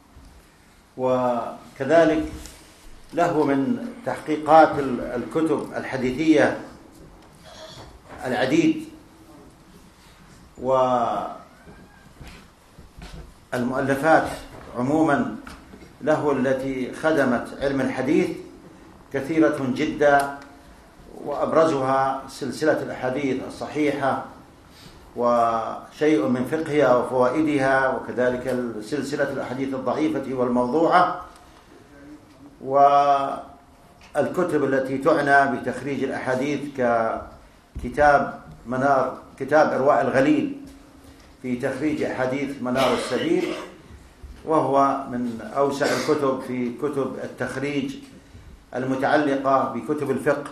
وكذلك له من تحقيقات الكتب الحديثية العديد، المؤلفات عموما له التي خدمت علم الحديث كثيرة جدا، وأبرزها سلسلة الأحاديث الصحيحة وشيء من فقهها وفوائدها، وكذلك سلسلة الأحاديث الضعيفة والموضوعة، والكتب التي تعنى بتخريج الأحاديث ككتاب منار كتاب إرواء الغليل في تخريج أحاديث منار السبيل، وهو من أوسع الكتب في كتب التخريج المتعلقة بكتب الفقه.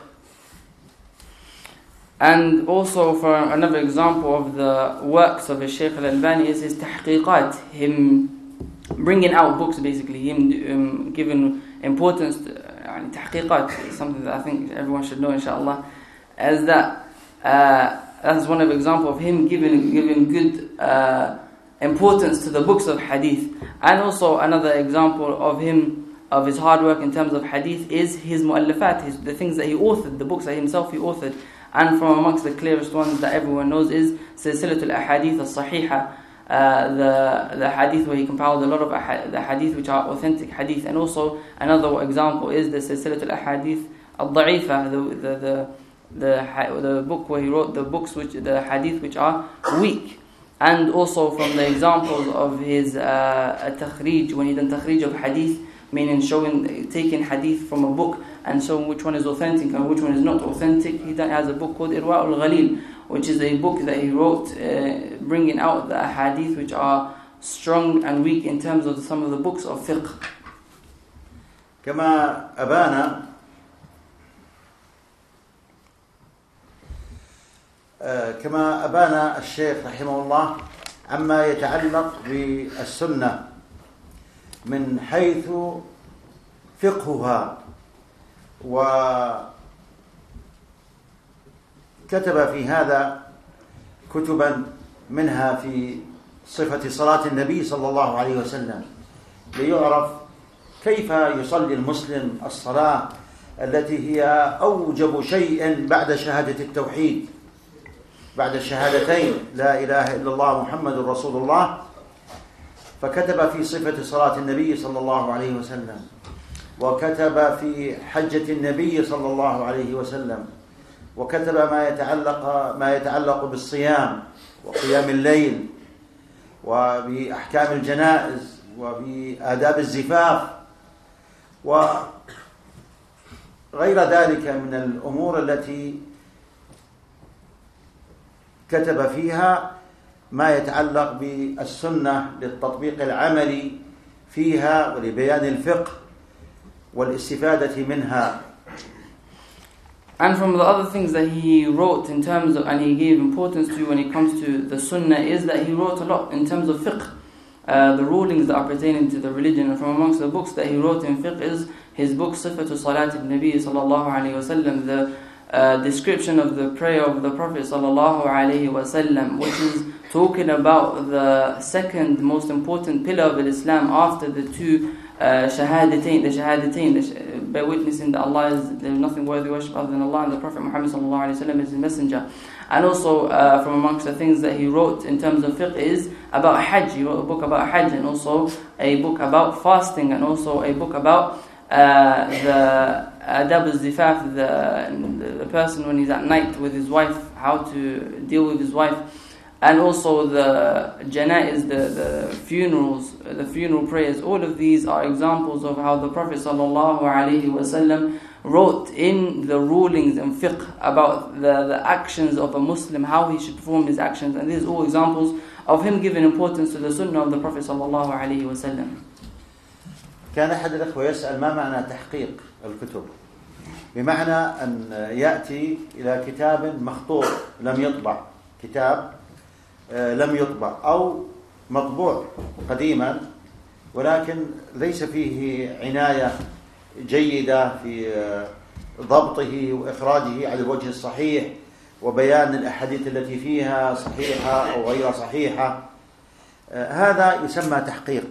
And also, for another example of the works of Sheikh Albani is his tahqiqat, him bringing out books, basically, him um, giving importance to uh, tahqiqat, something that I think everyone should know, inshallah, as that uh, that's one of the example of him giving giving good uh, importance to the books of hadith. And also another example of him, of his hard work in terms of hadith, is his mu'allafat, his, the things that he authored, the books that himself he authored. And from amongst the clearest ones that everyone knows is Silsilatul Ahadith Al-Sahiha, uh, the, the hadith where he compiled a lot of ahad- the hadith which are authentic hadith. And also another example is the Silsilatul Ahadith Al-Da'ifa, the, the, the, the, the book where he wrote the books, which the hadith which are weak. And also from the examples of his uh, takhrij, when he done takhrij of hadith, meaning showing, taking hadith from a book and showing which one is authentic and which one is not authentic. He has a book called Irwa' al-Ghalil, which is a book that he wrote uh, bringing out the hadith which are strong and weak in terms of some of the books of fiqh. كما أبان كما أبان الشيخ رحمه الله عما يتعلق بالسنة من حيث فقهها، وكتب في هذا كتبا منها في صفة صلاة النبي صلى الله عليه وسلم، ليعرف كيف يصلي المسلم الصلاة التي هي أوجب شيء بعد شهادة التوحيد، بعد الشهادتين لا إله إلا الله محمد رسول الله. فكتب في صفة صلاة النبي صلى الله عليه وسلم، وكتب في حجة النبي صلى الله عليه وسلم، وكتب ما يتعلق ما يتعلق بالصيام وقيام الليل وبأحكام الجنائز وبآداب الزفاف وغير ذلك من الأمور التي كتب فيها ما يتعلق بالسنة للتطبيق العملي فيها ولبيان الفقه والاستفادة منها. And from the other things that he wrote in terms of, and he gave importance to when it comes to the sunnah, is that he wrote a lot in terms of fiqh, uh, the rulings that are pertaining to the religion. And from amongst the books that he wrote in fiqh is his book Sifatu Salat al-Nabi sallallahu alayhi wa sallam, the uh, description of the prayer of the Prophet sallallahu alayhi wa sallam, which is talking about the second most important pillar of Islam after the two uh, shahadatain, the shahadatain, the sh- by witnessing that Allah is, there is nothing worthy of worship other than Allah, and the Prophet Muhammad sallallahu alayhi wa sallam is his messenger. And also uh, from amongst the things that he wrote in terms of fiqh is about Hajj. He wrote a book about Hajj, and also a book about fasting, and also a book about uh, the adab al-zifaf, the, the person when he's at night with his wife, how to deal with his wife. And also the janaiz, the, the funerals, the funeral prayers. All of these are examples of how the Prophet sallallahu alaihi wasallam wrote in the rulings and fiqh about the, the actions of a Muslim, how he should perform his actions. And these are all examples of him giving importance to the sunnah of the Prophet sallallahu alaihi wasallam. كان أحد الأخوة يسأل ما معنى تحقيق الكتب؟ بمعنى أن يأتي إلى كتاب مخطوط لم يطبع، كتاب لم يطبع أو مطبوع قديما ولكن ليس فيه عناية جيدة في ضبطه وإخراجه على الوجه الصحيح وبيان الأحاديث التي فيها صحيحة أو غير صحيحة، هذا يسمى تحقيق.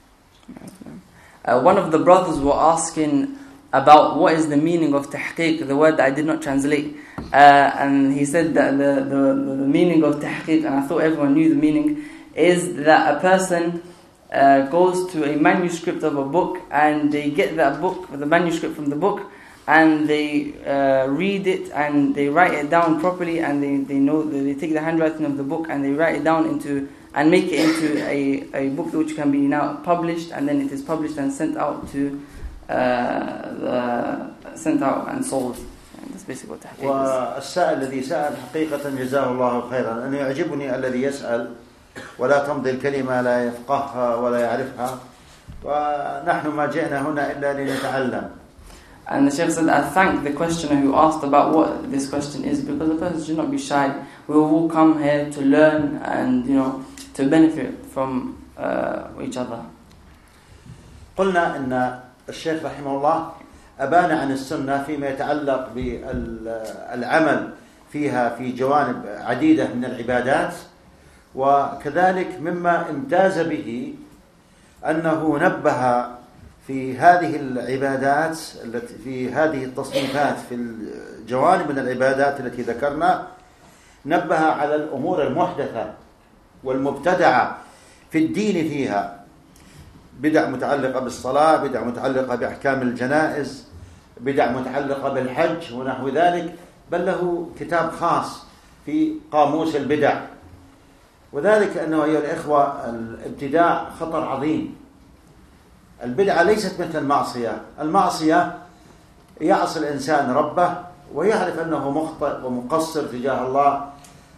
Uh, one of the brothers were asking about what is the meaning of tahqiq, the word that I did not translate. Uh, and he said that the, the, the meaning of tahqiq, and I thought everyone knew the meaning, is that a person uh, goes to a manuscript of a book, and they get that book, the manuscript from the book, and they uh, read it and they write it down properly, and they, they know they take the handwriting of the book and they write it down into and make it into a, a book which can be now published, and then it is published and sent out to uh, the, sent out and sold. And that's basically what tahqiq is. والسائل الذي سأل حقيقة جزاه الله خيرا. أنه يعجبني الذي يسأل ولا تمضي الكلمة لا يفقهها ولا يعرفها، ونحن ما جئنا هنا إلا لنتعلم. And the Sheikh said, I thank the questioner who asked about what this question is, because the person should not be shy. We will all come here to learn and, you know, to benefit from uh, each other. قلنا أن الشيخ رحمه الله أبان عن السنة فيما يتعلق بالعمل فيها في جوانب عديدة من العبادات، وكذلك مما امتاز به أنه نبه في هذه العبادات التي في هذه التصنيفات في الجوانب من العبادات التي ذكرنا، نبه على الأمور المحدثة والمبتدعة في الدين فيها، بدع متعلقة بالصلاة، بدع متعلقة بأحكام الجنائز، بدع متعلقة بالحج ونحو ذلك، بل له كتاب خاص في قاموس البدع. وذلك أنه أيها الإخوة الابتداع خطر عظيم. البدعة ليست مثل المعصية. المعصية يعصي الإنسان ربه ويعرف أنه مخطئ ومقصر تجاه الله،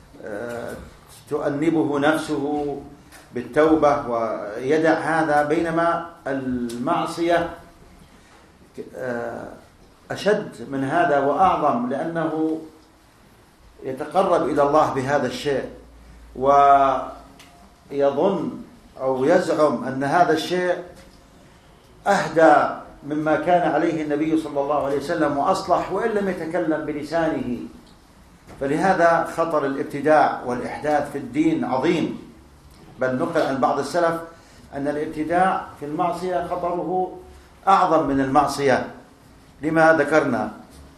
تؤنبه نفسه بالتوبة ويدع هذا، بينما المعصية أشد من هذا وأعظم، لأنه يتقرب إلى الله بهذا الشيء ويظن أو يزعم أن هذا الشيء أهدى مما كان عليه النبي صلى الله عليه وسلم وأصلح، وإن لم يتكلم بلسانه. فلهذا خطر الابتداع والإحداث في الدين عظيم، بل نقل عن بعض السلف أن الابتداع في المعصية خطره أعظم من المعصية لما ذكرنا.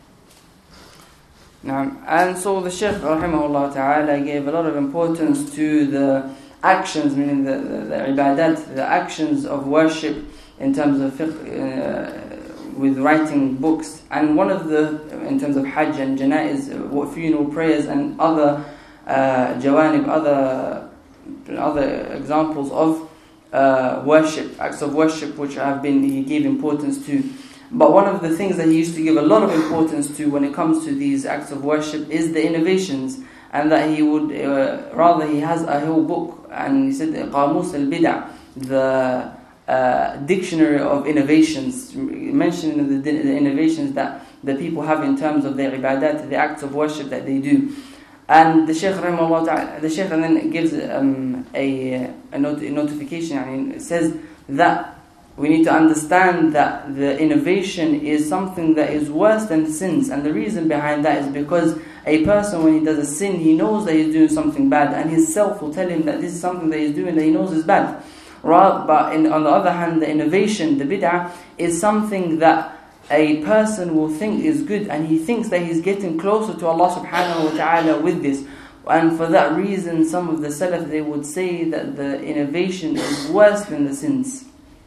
And so the Sheikh rahimahullah ta'ala gave a lot of importance to the actions, meaning the, the, the ibadat, the actions of worship in terms of fiqh, uh, with writing books. And one of the, in terms of hajj and janaiz, funeral prayers and other uh, jawanib, other, other examples of uh, worship, acts of worship which have been, he gave importance to. But one of the things that he used to give a lot of importance to when it comes to these acts of worship is the innovations, and that he would, uh, rather he has a whole book, and he said Qamus al-Bid'ah, the uh, dictionary of innovations, mentioning the, the innovations that the people have in terms of their ibadat, the acts of worship that they do. And the Sheikh rahimahullah ta'ala, the Sheikh then gives um, a, a, not, a notification, I mean, it says that we need to understand that the innovation is something that is worse than sins. And the reason behind that is because a person, when he does a sin, he knows that he's doing something bad, and his self will tell him that this is something that he's doing that he knows is bad. Right? But in, on the other hand, the innovation, the bid'ah, is something that a person will think is good, and he thinks that he's getting closer to Allah subhanahu wa ta'ala with this. And for that reason, some of the salaf, they would say that the innovation is worse than the sins.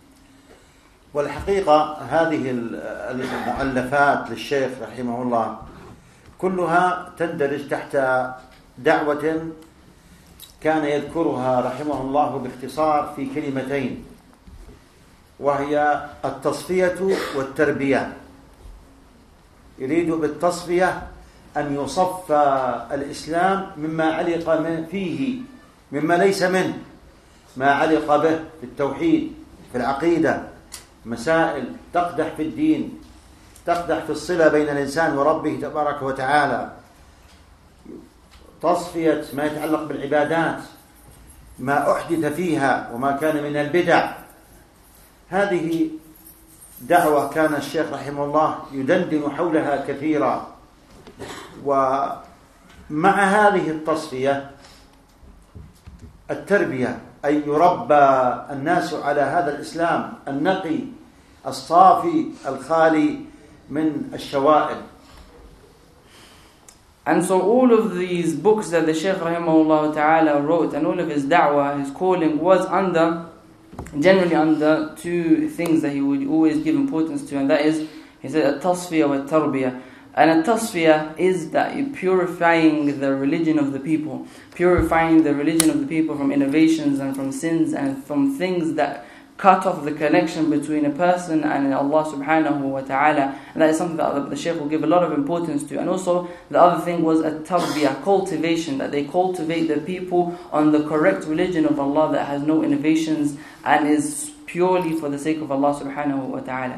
والحقيقة هذه المؤلفات للشيخ رحمه الله كلها تندرج تحت دعوة كان يذكرها رحمه الله باختصار في كلمتين، وهي التصفية والتربية. يريد بالتصفية أن يصفى الإسلام مما علق فيه، مما ليس منه، ما علق به في التوحيد، في العقيدة، مسائل تقدح في الدين، تقدح في الصلة بين الإنسان وربه تبارك وتعالى، تصفية ما يتعلق بالعبادات، ما أحدث فيها وما كان من البدع. هذه دعوة كان الشيخ رحمه الله يدندن حولها كثيرا. ومع هذه التصفية التربية، أي يربى الناس على هذا الإسلام النقي الصافي الخالي من الشوائب. And so all of these books that the Shaykh rahimahullah ta'ala wrote, and all of his da'wah, his calling, was under generally under two things that he would always give importance to, and that is, he said, at-tasfiyah wa at-tarbiyah. And at-tasfiyah is that you're purifying the religion of the people, purifying the religion of the people from innovations and from sins and from things that cut off the connection between a person and Allah subhanahu wa ta'ala. And that is something that the Shaykh will give a lot of importance to. And also the other thing was at-tarbiyah, cultivation, that they cultivate the people on the correct religion of Allah that has no innovations and is purely for the sake of Allah subhanahu wa ta'ala.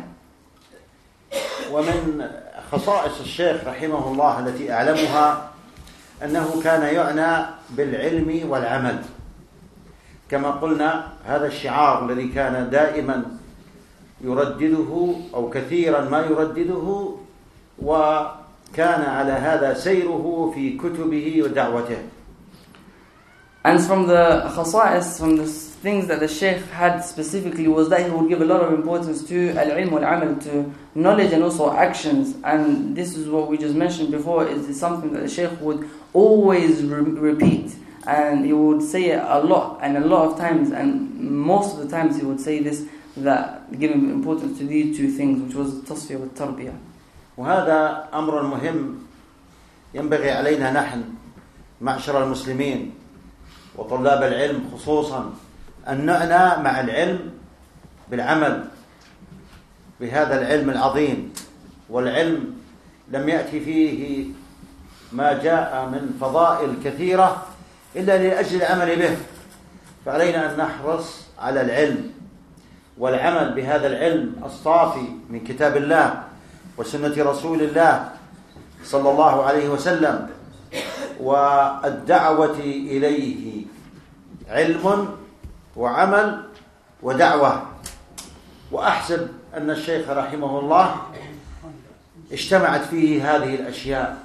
ومن خصائص الشيخ رحمه الله التي أعلمها أنه كان يعنى بالعلم والعمل. كما قلنا هذا الشعار الذي كان دائما يردده أو كثيرا ما يردده، وكان على هذا سيره في كتبه ودعوته. And from the khasa'is, from the things that the Shaykh had specifically, was that he would give a lot of importance to al-ilm wal-amal, to knowledge and also actions. And this is what we just mentioned before, is something that the Shaykh would always re- repeat. And he would say it a lot, and a lot of times, and most of the times he would say this, that giving importance to these two things, which was التصفية والتربية. وهذا أمر مهم ينبغي علينا نحن معشر المسلمين وطلاب العلم خصوصا أن نعنى مع العلم بالعمل بهذا العلم العظيم. والعلم لم يأتي فيه ما جاء من فضائل كثيرة إلا لأجل العمل به، فعلينا أن نحرص على العلم والعمل بهذا العلم الصافي من كتاب الله وسنة رسول الله صلى الله عليه وسلم، والدعوة إليه علم وعمل ودعوة. وأحسب أن الشيخ رحمه الله اجتمعت فيه هذه الأشياء.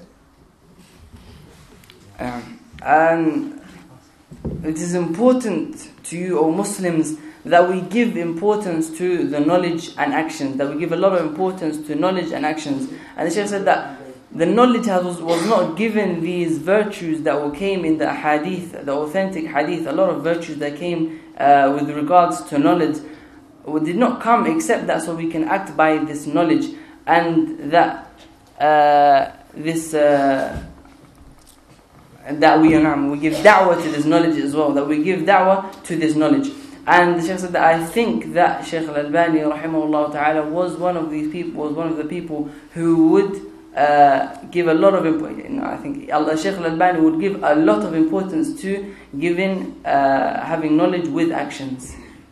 And it is important to you, O Muslims, that we give importance to the knowledge and actions, that we give a lot of importance to knowledge and actions. And the Shaykh said that the knowledge was, was not given these virtues that came in the hadith, the authentic hadith. A lot of virtues that came uh, with regards to knowledge did not come except that so we can act by this knowledge, and that uh, this uh, that we um, we give da'wah to this knowledge as well, that we give da'wah to this knowledge. And the Shaykh said that I think that Sheikh Albani rahimahullah ta'ala was one of these people, was one of the people who would uh, give a lot of importance. You know, I think Allah Sheikh Albani would give a lot of importance to giving, uh, having knowledge with actions.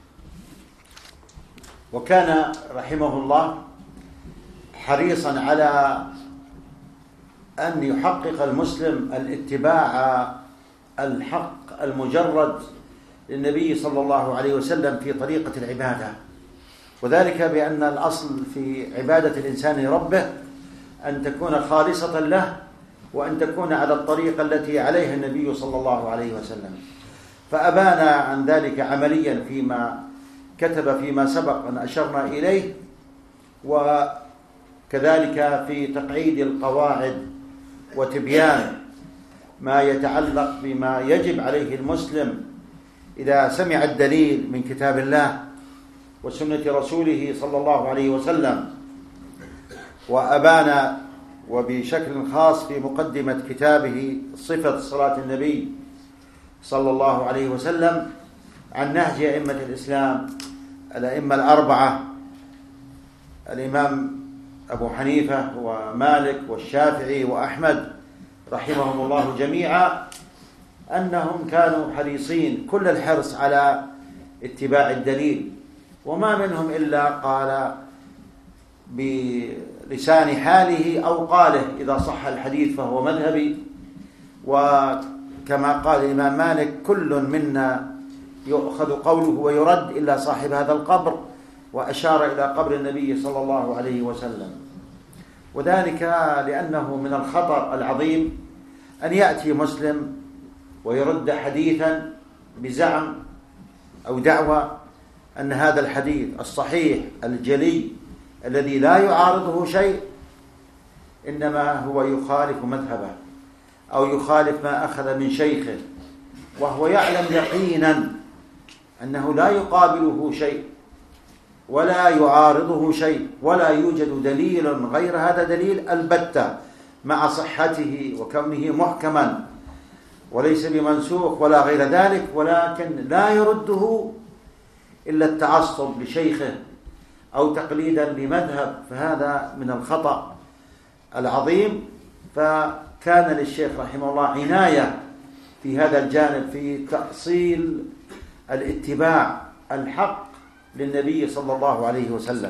وكان رحمه الله حريصا على أن يحقق المسلم الاتباع الحق المجرد للنبي صلى الله عليه وسلم في طريقة العبادة، وذلك بأن الأصل في عبادة الإنسان لربه أن تكون خالصة له وأن تكون على الطريقة التي عليها النبي صلى الله عليه وسلم. فأبان عن ذلك عمليا فيما كتب فيما سبق أن أشرنا إليه، وكذلك في تقعيد القواعد وتبيان ما يتعلق بما يجب عليه المسلم إذا سمع الدليل من كتاب الله وسنة رسوله صلى الله عليه وسلم. وأبان وبشكل خاص في مقدمة كتابه صفة صلاة النبي صلى الله عليه وسلم عن نهج أئمة الإسلام الأئمة الأربعة، الإمام أبو حنيفة ومالك والشافعي وأحمد رحمهم الله جميعا، أنهم كانوا حريصين كل الحرص على اتباع الدليل، وما منهم إلا قال بلسان حاله أو قاله إذا صح الحديث فهو مذهبي. وكما قال الإمام مالك كل منا يؤخذ قوله ويرد إلا صاحب هذا القبر، وأشار إلى قبر النبي صلى الله عليه وسلم. وذلك لأنه من الخطر العظيم أن يأتي مسلم ويرد حديثا بزعم أو دعوة أن هذا الحديث الصحيح الجلي الذي لا يعارضه شيء إنما هو يخالف مذهبه أو يخالف ما أخذ من شيخه، وهو يعلم يقينا أنه لا يقابله شيء ولا يعارضه شيء ولا يوجد دليل غير هذا دليل البتة مع صحته وكونه محكما وليس بمنسوخ ولا غير ذلك، ولكن لا يرده إلا التعصب لشيخه أو تقليدا لمذهب، فهذا من الخطأ العظيم. فكان للشيخ رحمه الله عناية في هذا الجانب في تأصيل الاتباع الحق للنبي صلى الله عليه وسلم.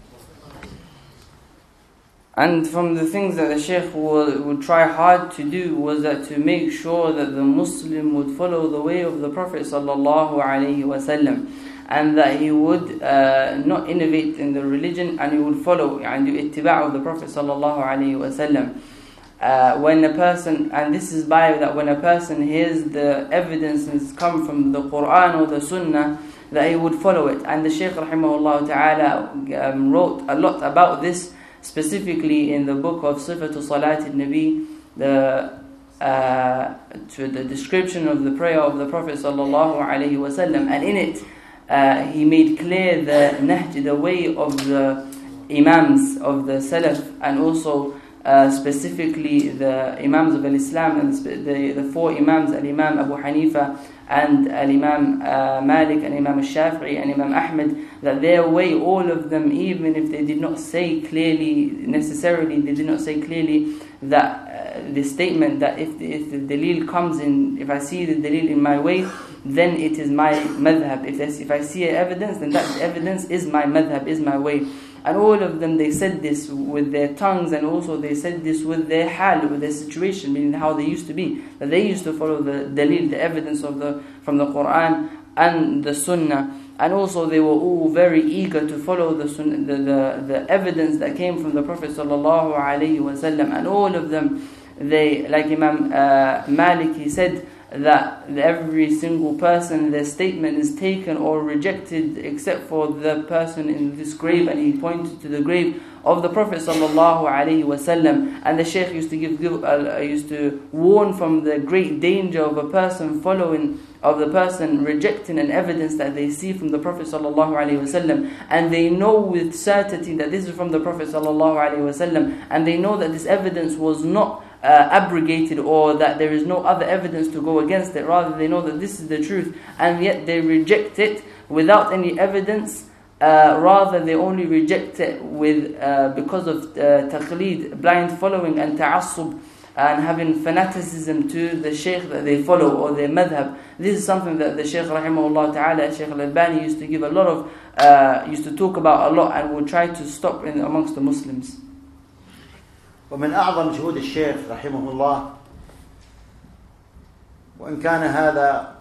And from the things that the Sheikh would, would try hard to do was that to make sure that the Muslim would follow the way of the Prophet sallallahu alaihi wasallam, and that he would uh, not innovate in the religion, and he would follow and do ittiba' of the Prophet sallallahu alaihi wasallam. Uh, when a person, and this is by that when a person hears the evidences come from the Quran or the Sunnah, that he would follow it. And the Shaykh rahimahullah ta'ala um, wrote a lot about this, specifically in the book of Sifatu Salat al-Nabi, the uh, to the description of the prayer of the Prophet sallallahu alaihi wasallam, and in it uh, he made clear the nahj, the way of the imams of the salaf, and also uh, specifically the imams of al-Islam, and the, the four imams, al-Imam Abu Hanifa and al-Imam uh, Malik and Imam al-Shafi'i and Imam Ahmad, that their way, all of them, even if they did not say clearly, necessarily, they did not say clearly that uh, the statement that if the, if the dalil comes in, if I see the dalil in my way, then it is my madhab. If, if I see evidence, then that evidence is my madhab, is my way. And all of them, they said this with their tongues, and also they said this with their hal, with their situation, meaning how they used to be. That they used to follow the dalil, the evidence of the from the Quran and the Sunnah. And also they were all very eager to follow the sunnah, the, the, the evidence that came from the Prophet sallallahu alaihi wasallam. And all of them, they, like Imam uh, Malik, he said that every single person, their statement is taken or rejected except for the person in this grave, and he pointed to the grave of the Prophet sallallahu alaihi wasallam. And the Sheikh used to give, give uh, used to warn from the great danger of a person following, of the person rejecting an evidence that they see from the Prophet sallallahu alaihi wasallam, and they know with certainty that this is from the Prophet sallallahu alaihi wasallam, and they know that this evidence was not Uh, abrogated, or that there is no other evidence to go against it. Rather, they know that this is the truth, and yet they reject it without any evidence. Uh, rather, they only reject it with uh, because of uh, taqleed, blind following, and ta'assub, and having fanaticism to the Shaykh that they follow, or their madhab. This is something that the Shaykh rahimahullah ta'ala, Shaykh Albani, used to give a lot of, uh, used to talk about a lot, and would try to stop in amongst the Muslims. ومن أعظم جهود الشيخ رحمه الله، وإن كان هذا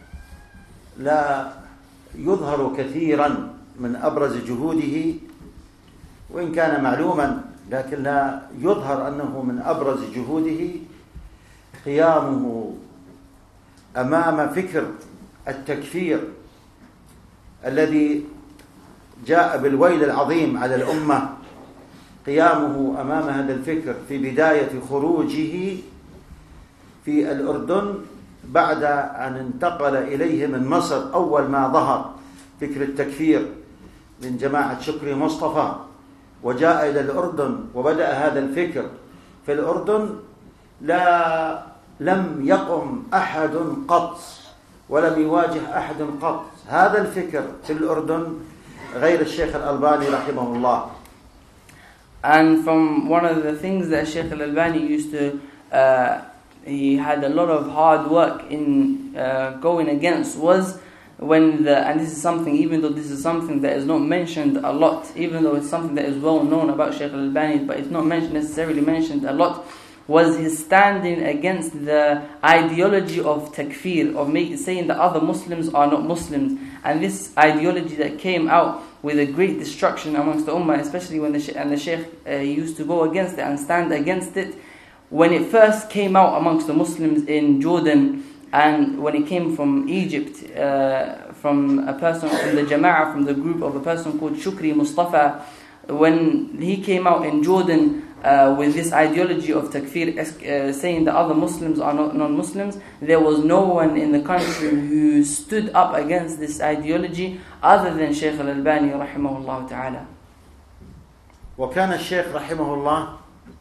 لا يظهر كثيرا من أبرز جهوده، وإن كان معلوما لكن لا يظهر أنه من أبرز جهوده، قيامه أمام فكر التكفير الذي جاء بالويل العظيم على الأمة. قيامه أمام هذا الفكر في بداية خروجه في الأردن بعد أن انتقل إليه من مصر. أول ما ظهر فكر التكفير من جماعة شكري مصطفى وجاء إلى الأردن وبدأ هذا الفكر في الأردن، لا لم يقم أحد قط ولم يواجه أحد قط هذا الفكر في الأردن غير الشيخ الألباني رحمه الله. And from one of the things that Shaykh Al-Albani used to, uh, he had a lot of hard work in uh, going against, was when the, and this is something, even though this is something that is not mentioned a lot, even though it's something that is well known about Shaykh Al-Albani, but it's not mentioned, necessarily mentioned a lot, was his standing against the ideology of takfir, of make, saying that other Muslims are not Muslims. And this ideology that came out with a great destruction amongst the Ummah, especially when the, and the Shaykh uh, used to go against it and stand against it. When it first came out amongst the Muslims in Jordan, and when it came from Egypt, uh, from a person, from the Jama'ah, from the group of a person called Shukri Mustafa, when he came out in Jordan, uh, with this ideology of takfir, uh, saying that other Muslims are not non-Muslims, there was no one in the country who stood up against this ideology other than Sheikh Al-Albani rahimahullah ta'ala. وكان الشيخ رحمه الله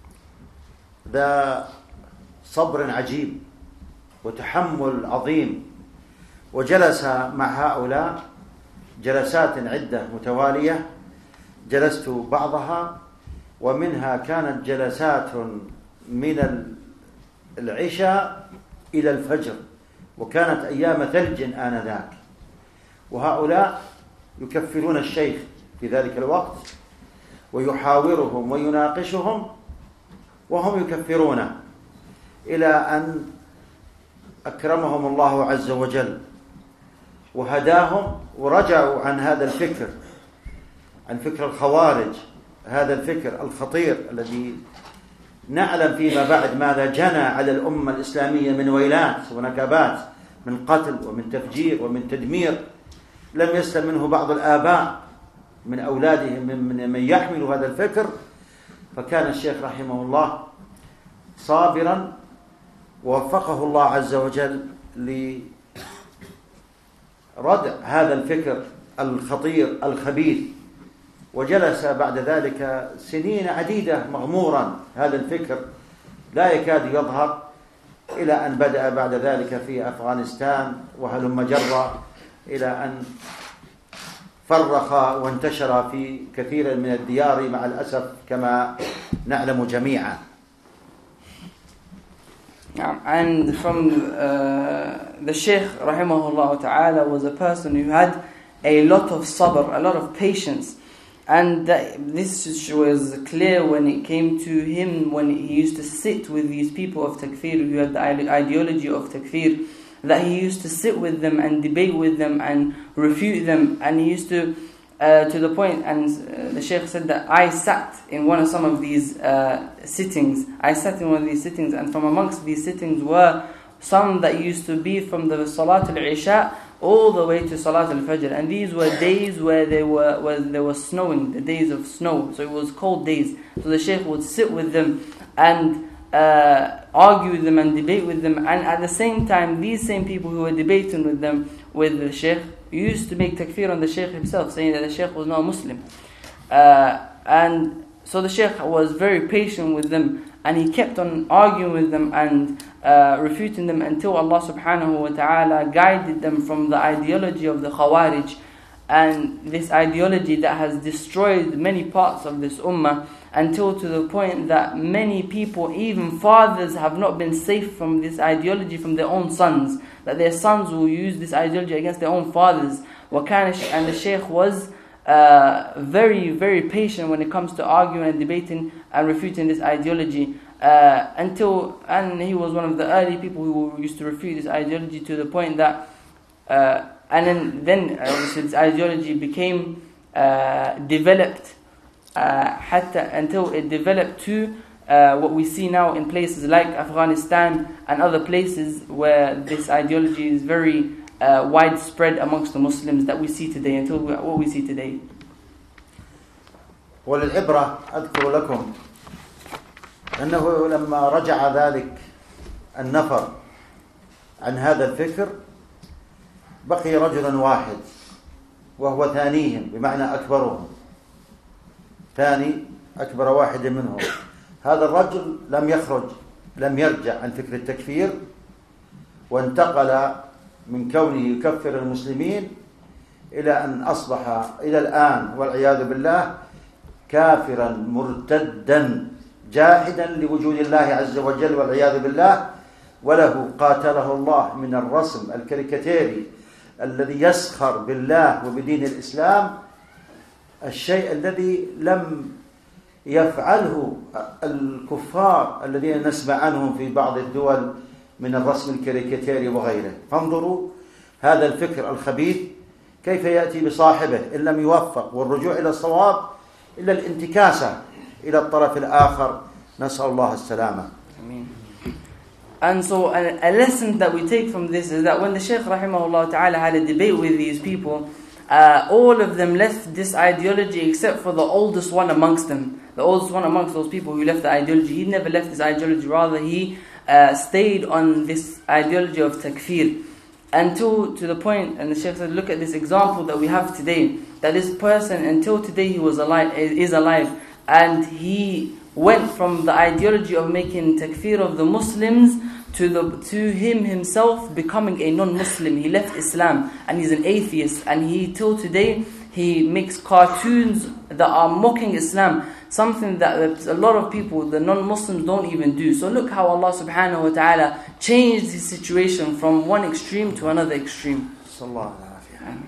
ذا صبر عجيب وتحمل عظيم، وجلس مع هؤلاء جلسات عدة متوالية، جلست بعضها، ومنها كانت جلسات من العشاء إلى الفجر، وكانت أيام ثلج آنذاك، وهؤلاء يكفرون الشيخ في ذلك الوقت ويحاورهم ويناقشهم وهم يكفرونه، إلى أن أكرمهم الله عز وجل وهداهم ورجعوا عن هذا الفكر، عن فكر الخوارج، هذا الفكر الخطير الذي نعلم فيما بعد ماذا جنى على الأمة الإسلامية من ويلات ونكبات، من قتل ومن تفجير ومن تدمير، لم يسلم منه بعض الآباء من أولادهم من من يحمل هذا الفكر. فكان الشيخ رحمه الله صابرا، ووفقه الله عز وجل لردع هذا الفكر الخطير الخبيث، وجلس بعد ذلك سنين عديدة مغمورا، هذا الفكر لا يكاد يظهر، إلى أن بدأ بعد ذلك في أفغانستان وهلم جرى، إلى أن فرخ وانتشر في كثير من الديار مع الأسف كما نعلم جميعا. And from uh, the Sheikh rahimahullah ta'ala was a person who had a lot of sabr, a lot of patience, and that this was clear when it came to him, when he used to sit with these people of takfir who had the ideology of takfir, that he used to sit with them and debate with them and refute them, and he used to uh, to the point, and uh, the Sheikh said that I sat in one of some of these uh, sittings, I sat in one of these sittings, and from amongst these sittings were some that used to be from the Salat al-Isha all the way to Salat al-Fajr, and these were days where they were where there was snowing, the days of snow, so it was cold days. So the Sheikh would sit with them and uh, argue with them and debate with them, and at the same time these same people who were debating with them with the Sheikh used to make takfir on the Sheikh himself, saying that the Sheikh was not a Muslim. Uh, and so the Sheikh was very patient with them, and he kept on arguing with them and uh, refuting them until Allah subhanahu wa ta'ala guided them from the ideology of the Khawarij, and this ideology that has destroyed many parts of this ummah, until to the point that many people, even fathers, have not been safe from this ideology from their own sons, that their sons will use this ideology against their own fathers. And the Shaykh was uh, very, very patient when it comes to arguing and debating and refuting this ideology, uh, until, and he was one of the early people who used to refute this ideology, to the point that uh, and then, then uh, this ideology became uh, developed uh, hatta, until it developed to uh, what we see now in places like Afghanistan and other places where this ideology is very uh, widespread amongst the Muslims that we see today, until we, what we see today. وللعبرة أذكر لكم أنه لما رجع ذلك النفر عن هذا الفكر بقي رجل واحد وهو ثانيهم، بمعنى أكبرهم، ثاني أكبر واحد منهم. هذا الرجل لم يخرج، لم يرجع عن فكر التكفير، وانتقل من كونه يكفر المسلمين إلى أن أصبح إلى الآن والعياذ بالله كافرا مرتدا جاحدا لوجود الله عز وجل والعياذ بالله، وله قاتله الله من الرسم الكاريكاتيري الذي يسخر بالله وبدين الإسلام الشيء الذي لم يفعله الكفار الذين نسمع عنهم في بعض الدول من الرسم الكاريكاتيري وغيره. فانظروا هذا الفكر الخبيث كيف يأتي بصاحبه إن لم يوفق، والرجوع إلى الصواب إلا الانتكاسة إلى الطرف الآخر، نسأل الله السلامة. And so a, a lesson that we take from this is that when the Shaykh rahimahullah ta'ala had a debate with these people, uh, all of them left this ideology except for the oldest one amongst them. The oldest one amongst those people who left the ideology, he never left this ideology, rather he uh, stayed on this ideology of takfir. Until to the point, and the Sheikh said, look at this example that we have today, that this person until today he was alive, is alive, and he went from the ideology of making takfir of the Muslims to the to him himself becoming a non-Muslim. He left Islam and he's an atheist, and he till today he makes cartoons that are mocking Islam, something that a lot of people, the non-Muslims, don't even do. So look how Allah subhanahu wa ta'ala changed his situation from one extreme to another extreme. الله العافية.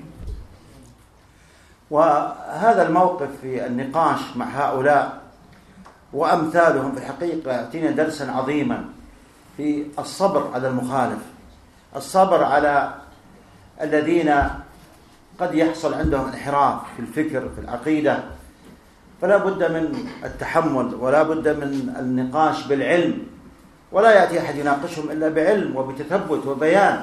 وهذا الموقف في النقاش مع هؤلاء وأمثالهم في الحقيقة يعطينا درسا عظيما في الصبر على المخالف، الصبر على الذين قد يحصل عندهم انحراف في الفكر في العقيدة، فلا بد من التحمل ولا بد من النقاش بالعلم، ولا يأتي أحد يناقشهم إلا بعلم وبتثبت وبيان.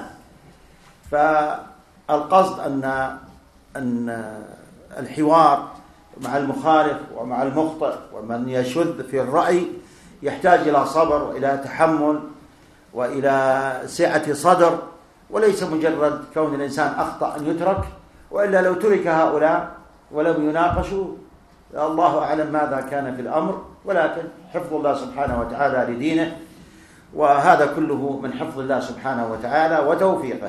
فالقصد أن أن الحوار مع المخالف ومع المخطئ ومن يشذ في الرأي يحتاج إلى صبر وإلى تحمل وإلى سعة صدر، وليس مجرد كون الإنسان أخطأ أن يترك، وإلا لو ترك هؤلاء ولم يناقشوا الله أعلم ماذا كان في الأمر، ولكن حفظ الله سبحانه وتعالى لدينه، وهذا كله من حفظ الله سبحانه وتعالى وتوفيقه.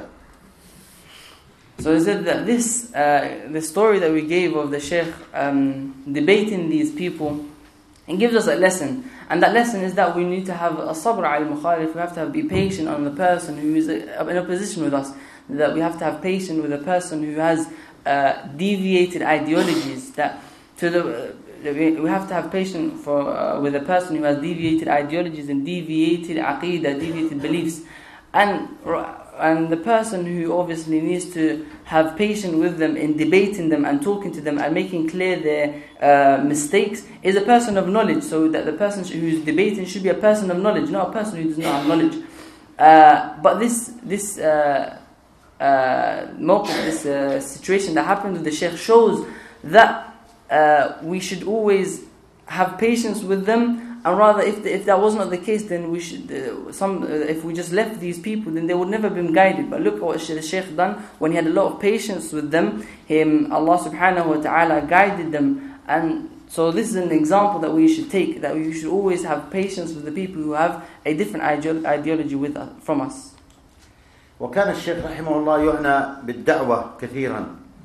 So he said that this, uh, the story that we gave of the Sheikh um, debating these people, it gives us a lesson. And that lesson is that we need to have a sabr al-mukhalif, we have to have, be patient on the person who is in opposition with us, that we have to have patience with a person who has uh, deviated ideologies, that to the uh, we have to have patience for uh, with a person who has deviated ideologies and deviated aqidah, deviated beliefs, and and the person who obviously needs to have patience with them in debating them and talking to them and making clear their uh, mistakes is a person of knowledge. So that the person who's debating should be a person of knowledge, not a person who does not have knowledge. Uh, but this this uh, uh, moment, this uh, situation that happened with the Sheikh shows that uh, we should always have patience with them. And rather, if the, if that was not the case, then we should uh, some uh, if we just left these people, then they would never been guided. But look what the Shaykh done when he had a lot of patience with them. Him, Allah Subhanahu wa Taala guided them, and so this is an example that we should take. That we should always have patience with the people who have a different ideology with us, from us. وكان الشيخ رحمه الله يعنى بالدعوة كثيرا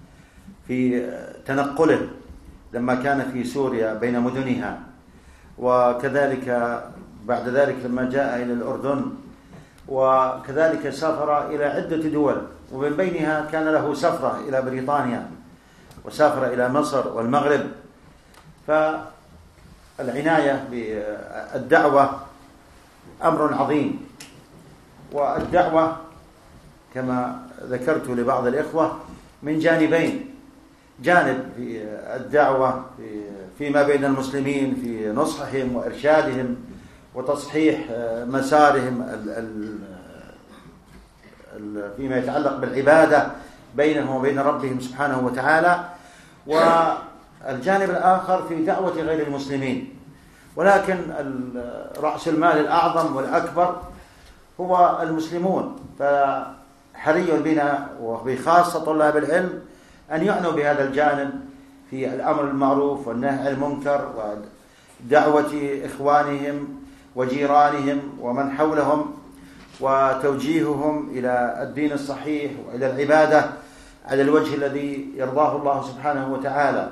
في تنقله لما كان في سوريا بين مدنها، وكذلك بعد ذلك لما جاء إلى الأردن، وكذلك سافر إلى عدة دول، ومن بينها كان له سفرة إلى بريطانيا وسافر إلى مصر والمغرب. فالعناية بالدعوة أمر عظيم، والدعوة كما ذكرت لبعض الإخوة من جانبين، جانب في الدعوة في فيما بين المسلمين في نصحهم وإرشادهم وتصحيح مسارهم فيما يتعلق بالعبادة بينهم وبين ربهم سبحانه وتعالى، والجانب الآخر في دعوة غير المسلمين. ولكن رأس المال الأعظم والأكبر هو المسلمون، فحري بنا وبخاصة طلاب العلم أن يعنوا بهذا الجانب في الأمر المعروف والنهي عن المنكر ودعوة إخوانهم وجيرانهم ومن حولهم وتوجيههم إلى الدين الصحيح وإلى العبادة على الوجه الذي يرضاه الله سبحانه وتعالى.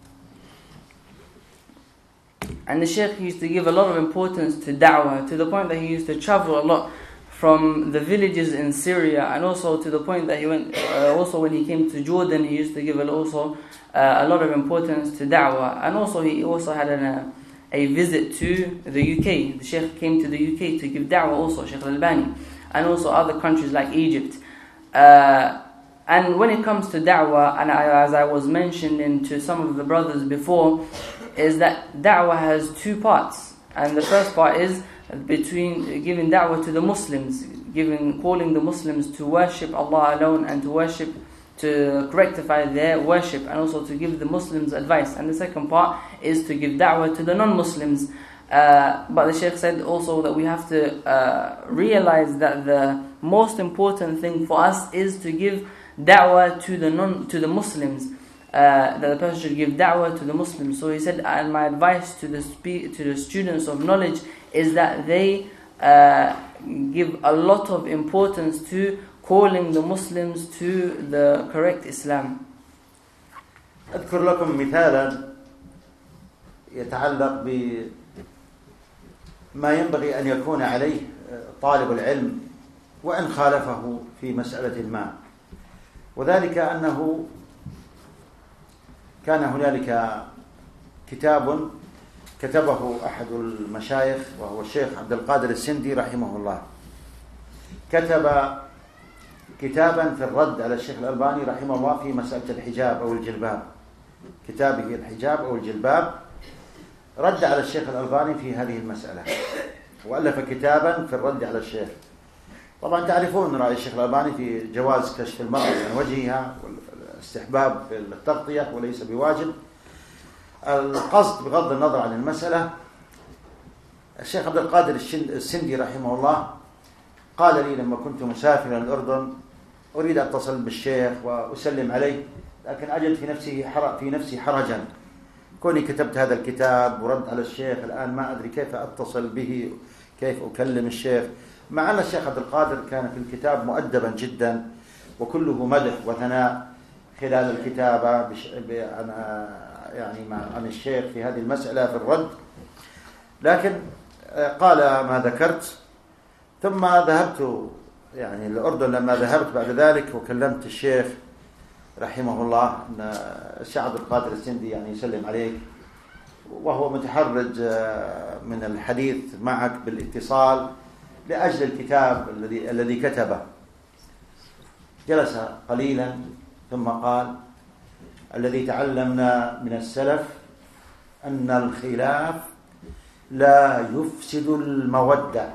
And the Sheikh used to give a lot of importance to da'wah, to the point that he used to travel a lot from the villages in Syria, and also to the point that he went, uh, also when he came to Jordan, he used to give also uh, a lot of importance to da'wah. And also he also had an, uh, a visit to the U K. The Sheikh came to the U K to give da'wah also, Sheikh Albani, and also other countries like Egypt. Uh, and when it comes to da'wah, and I, as I was mentioning to some of the brothers before, is that da'wah has two parts. And the first part is between giving da'wah to the Muslims, giving, calling the Muslims to worship Allah alone and to worship to rectify their worship, and also to give the Muslims advice. And the second part is to give da'wah to the non-Muslims. Uh, but the Sheikh said also that we have to uh, realize that the most important thing for us is to give da'wah to the non to the Muslims. Uh, that the person should give da'wah to the Muslims. So he said, and my advice to the spe- to the students of knowledge is that they uh, give a lot of importance to calling the Muslims to the correct Islam. أذكر لكم مثالا يتعلق بما ينبغي أن يكون عليه طالب العلم وإن خالفه في مسألة ما، وذلك أنه كان هنالك كتاب كتبه أحد المشايخ وهو الشيخ عبد القادر السندي رحمه الله. كتب كتابا في الرد على الشيخ الألباني رحمه الله في مسألة الحجاب أو الجلباب. كتابه الحجاب أو الجلباب رد على الشيخ الألباني في هذه المسألة، وألف كتابا في الرد على الشيخ. طبعا تعرفون رأي الشيخ الألباني في جواز كشف المرأة عن وجهها والاستحباب في التغطية وليس بواجب. القصد بغض النظر عن المسألة، الشيخ عبد القادر السندي رحمه الله قال لي لما كنت مسافرا الأردن أريد أن أتصل بالشيخ وأسلم عليه، لكن أجد في نفسي في نفسي حرجا، كوني كتبت هذا الكتاب ورد على الشيخ، الآن ما أدري كيف أتصل به، كيف أكلم الشيخ، مع أن الشيخ عبد القادر كان في الكتاب مؤدبا جدا وكله مدح وثناء خلال الكتابة بش... عن يعني مع عن الشيخ في هذه المسألة في الرد. لكن قال ما ذكرت، ثم ذهبت يعني الأردن. لما ذهبت بعد ذلك وكلمت الشيخ رحمه الله أن الشيخ عبد القادر السندي يعني يسلم عليك وهو متحرج من الحديث معك بالاتصال لأجل الكتاب الذي الذي كتبه. جلس قليلا ثم قال: الذي تعلمنا من السلف أن الخلاف لا يفسد المودة.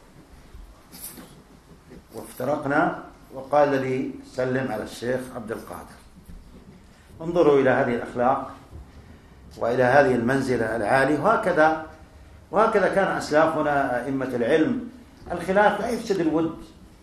وافترقنا وقال لي: سلم على الشيخ عبد القادر. انظروا إلى هذه الأخلاق وإلى هذه المنزلة العالية. وهكذا وهكذا كان أسلافنا أئمة العلم. الخلاف لا يفسد الود.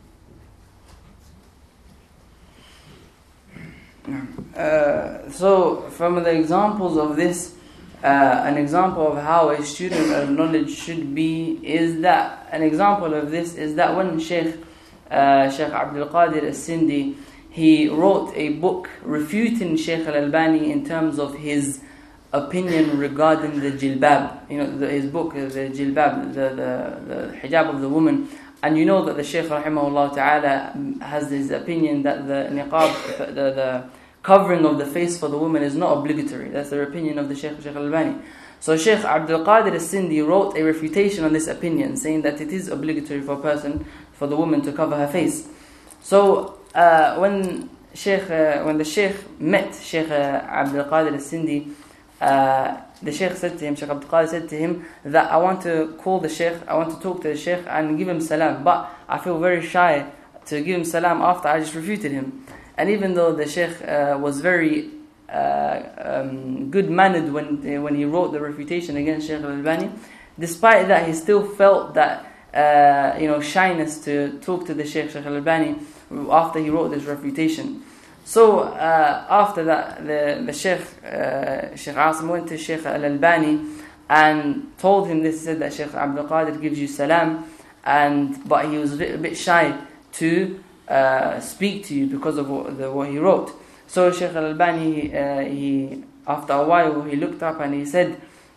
Uh, so from the examples of this, uh, an example of how a student of knowledge should be is that, an example of this is that when Sheikh uh, Sheikh Abdul Qadir Al-Sindi, he wrote a book refuting Sheikh Al-Albani in terms of his opinion regarding the jilbab, you know, the, his book, the jilbab, the, the, the hijab of the woman. And you know that the Shaykh rahimahullah ta'ala has his opinion that the niqab, the, the covering of the face for the woman is not obligatory. That's the opinion of the Shaykh, Shaykh Albani. So Shaykh Abdul Qadir Al-Sindi wrote a refutation on this opinion, saying that it is obligatory for a person, for the woman to cover her face. So uh, when Shaykh, uh, when the Shaykh met Shaykh uh, Abdul Qadir Al-Sindi, uh, the Shaykh said to him, Shaykh Abdul Qadir said to him that I want to call the Shaykh, I want to talk to the Shaykh and give him salam, but I feel very shy to give him salam after I just refuted him. And even though the Shaykh uh, was very uh, um, good-mannered when, uh, when he wrote the refutation against Shaykh Al-Albani, despite that he still felt that uh, you know, shyness to talk to the Shaykh, Shaykh Al-Albani, after he wrote this refutation. So uh, after that, the, the Sheikh, uh, Sheikh Asim went to Sheikh Al-Albani and told him this. He said that Sheikh Abdul Qadir gives you salam, and but he was a bit, a bit shy to uh, speak to you because of what, the, what he wrote. So Sheikh Al-Albani, uh, he after a while he looked up and he said,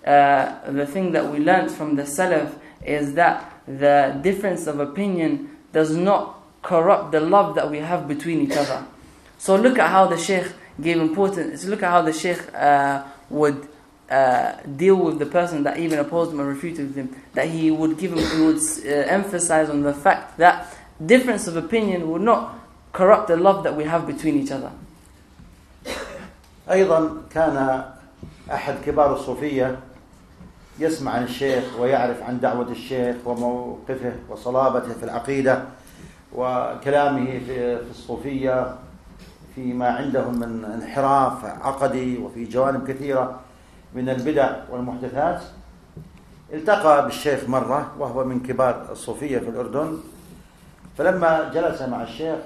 uh, the thing that we learnt from the salaf is that the difference of opinion does not corrupt the love that we have between each other. So look at how the Shaykh gave importance. Look at how the Shaykh uh, would uh, deal with the person that even opposed him or refuted him. That he would give him, he would uh, emphasize on the fact that difference of opinion would not corrupt the love that we have between each other. أيضا كان أحد كبار الصوفية يسمع عن الشيخ ويعرف عن دعوة الشيخ وموقفه وصلابته في العقيدة وكلامه في الصوفية فيما عندهم من انحراف عقدي وفي جوانب كثيرة من البدع والمحدثات، التقى بالشيخ مرة وهو من كبار الصوفية في الأردن، فلما جلس مع الشيخ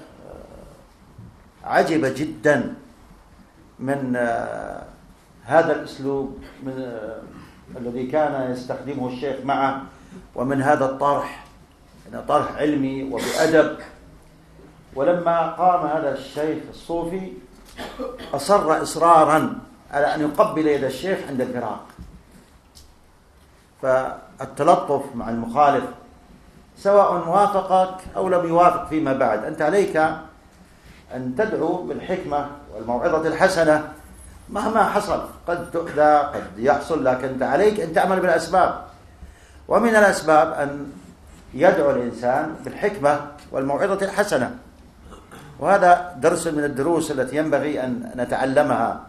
عجب جدا من هذا الأسلوب من الذي كان يستخدمه الشيخ معه، ومن هذا الطرح، يعني طرح علمي وبأدب. ولما قام هذا الشيخ الصوفي أصر إصرارا على أن يقبل يد الشيخ عند الفراق. فالتلطف مع المخالف سواء وافقك أو لم يوافق فيما بعد، أنت عليك أن تدعو بالحكمة والموعظة الحسنة مهما حصل. قد تؤذى، قد يحصل، لكن أنت عليك أن تعمل بالأسباب، ومن الأسباب أن يدعو الإنسان بالحكمة والموعظة الحسنة، وهذا درس من الدروس التي ينبغي أن نتعلمها.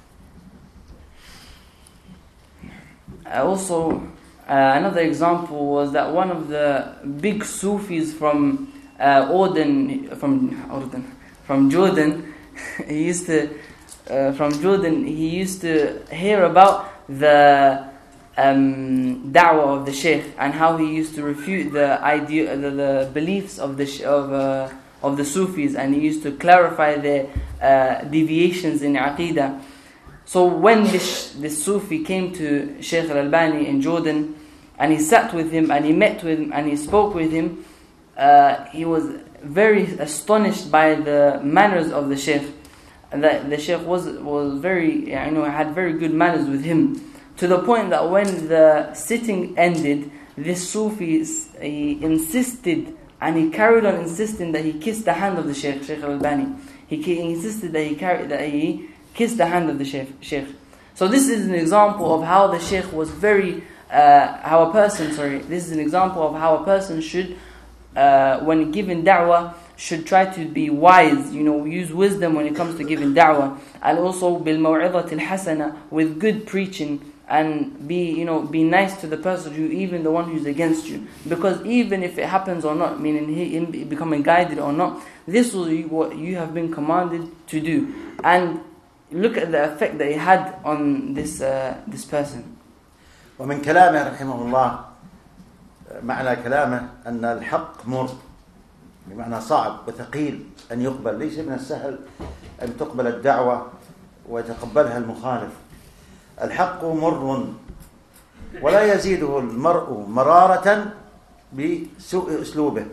Also, uh, another example was that one of the big Sufis from uh, Jordan, from Jordan, from Jordan, he used to, uh, from Jordan, he used to hear about the um, da'wah of the Sheikh and how he used to refute the idea, the, the beliefs of the of uh, of the Sufis, and he used to clarify their uh, deviations in Aqidah. So when this, this Sufi came to Shaykh Albani in Jordan, and he sat with him, and he met with him, and he spoke with him, uh, he was very astonished by the manners of the Shaykh. And that the Shaykh was was very, you know, had very good manners with him, to the point that when the sitting ended, this Sufi he insisted, and he carried on insisting that he kissed the hand of the Shaykh, Shaykh Albani. He, he insisted that he carried that he kissed the hand of the Shaykh. Shaykh. So this is an example of how the Shaykh was very, uh, how a person, sorry, this is an example of how a person should, uh, when giving da'wah, should try to be wise, you know, use wisdom when it comes to giving da'wah, and also bil maw'idhati al-hasana, with good preaching, and be, you know, be nice to the person who, even the one who's against you, because even if it happens or not, meaning him becoming guided or not, this was what you have been commanded to do. And look at the effect that he had on this uh, this person. ومن كلامه رحمه الله، معنى كلامه أن الحق مر، بمعنى صعب وثقيل أن يقبل، ليس من السهل أن تقبل الدعوة ويتقبلها المخالف. الحق مر ولا يزيده المرء مرارة بسوء أسلوبه.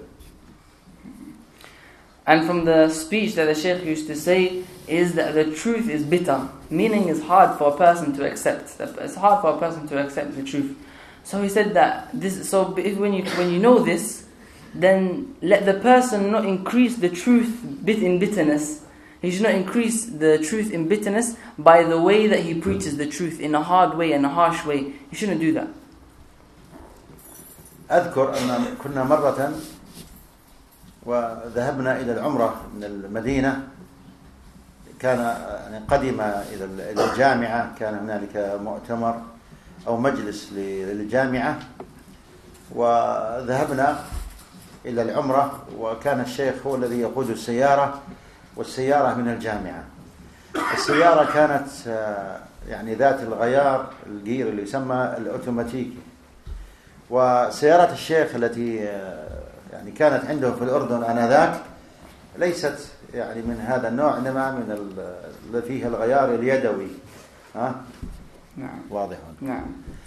And from the speech that the Shaykh used to say is that the truth is bitter, meaning it's hard for a person to accept. It's hard for a person to accept the truth. So he said that this. So if, when you when you know this, then let the person not increase the truth bit in bitterness. He should not increase the truth in bitterness by the way that he preaches the truth in a hard way and a harsh way. He shouldn't do that. أذكر أن كنا مرة وذهبنا إلى العمرة من المدينة، كان يعني قدم إلى الجامعة، كان هنالك مؤتمر أو مجلس للجامعة، وذهبنا إلى العمرة، وكان الشيخ هو الذي يقود السيارة، والسيارة من الجامعة. السيارة كانت يعني ذات الغيار، الجير اللي يسمى الأوتوماتيكي. وسيارة الشيخ التي يعني كانت عنده في الأردن آنذاك ليست يعني من هذا النوع، إنما من اللي فيها الغيار اليدوي. ها؟ نعم. واضح. نعم.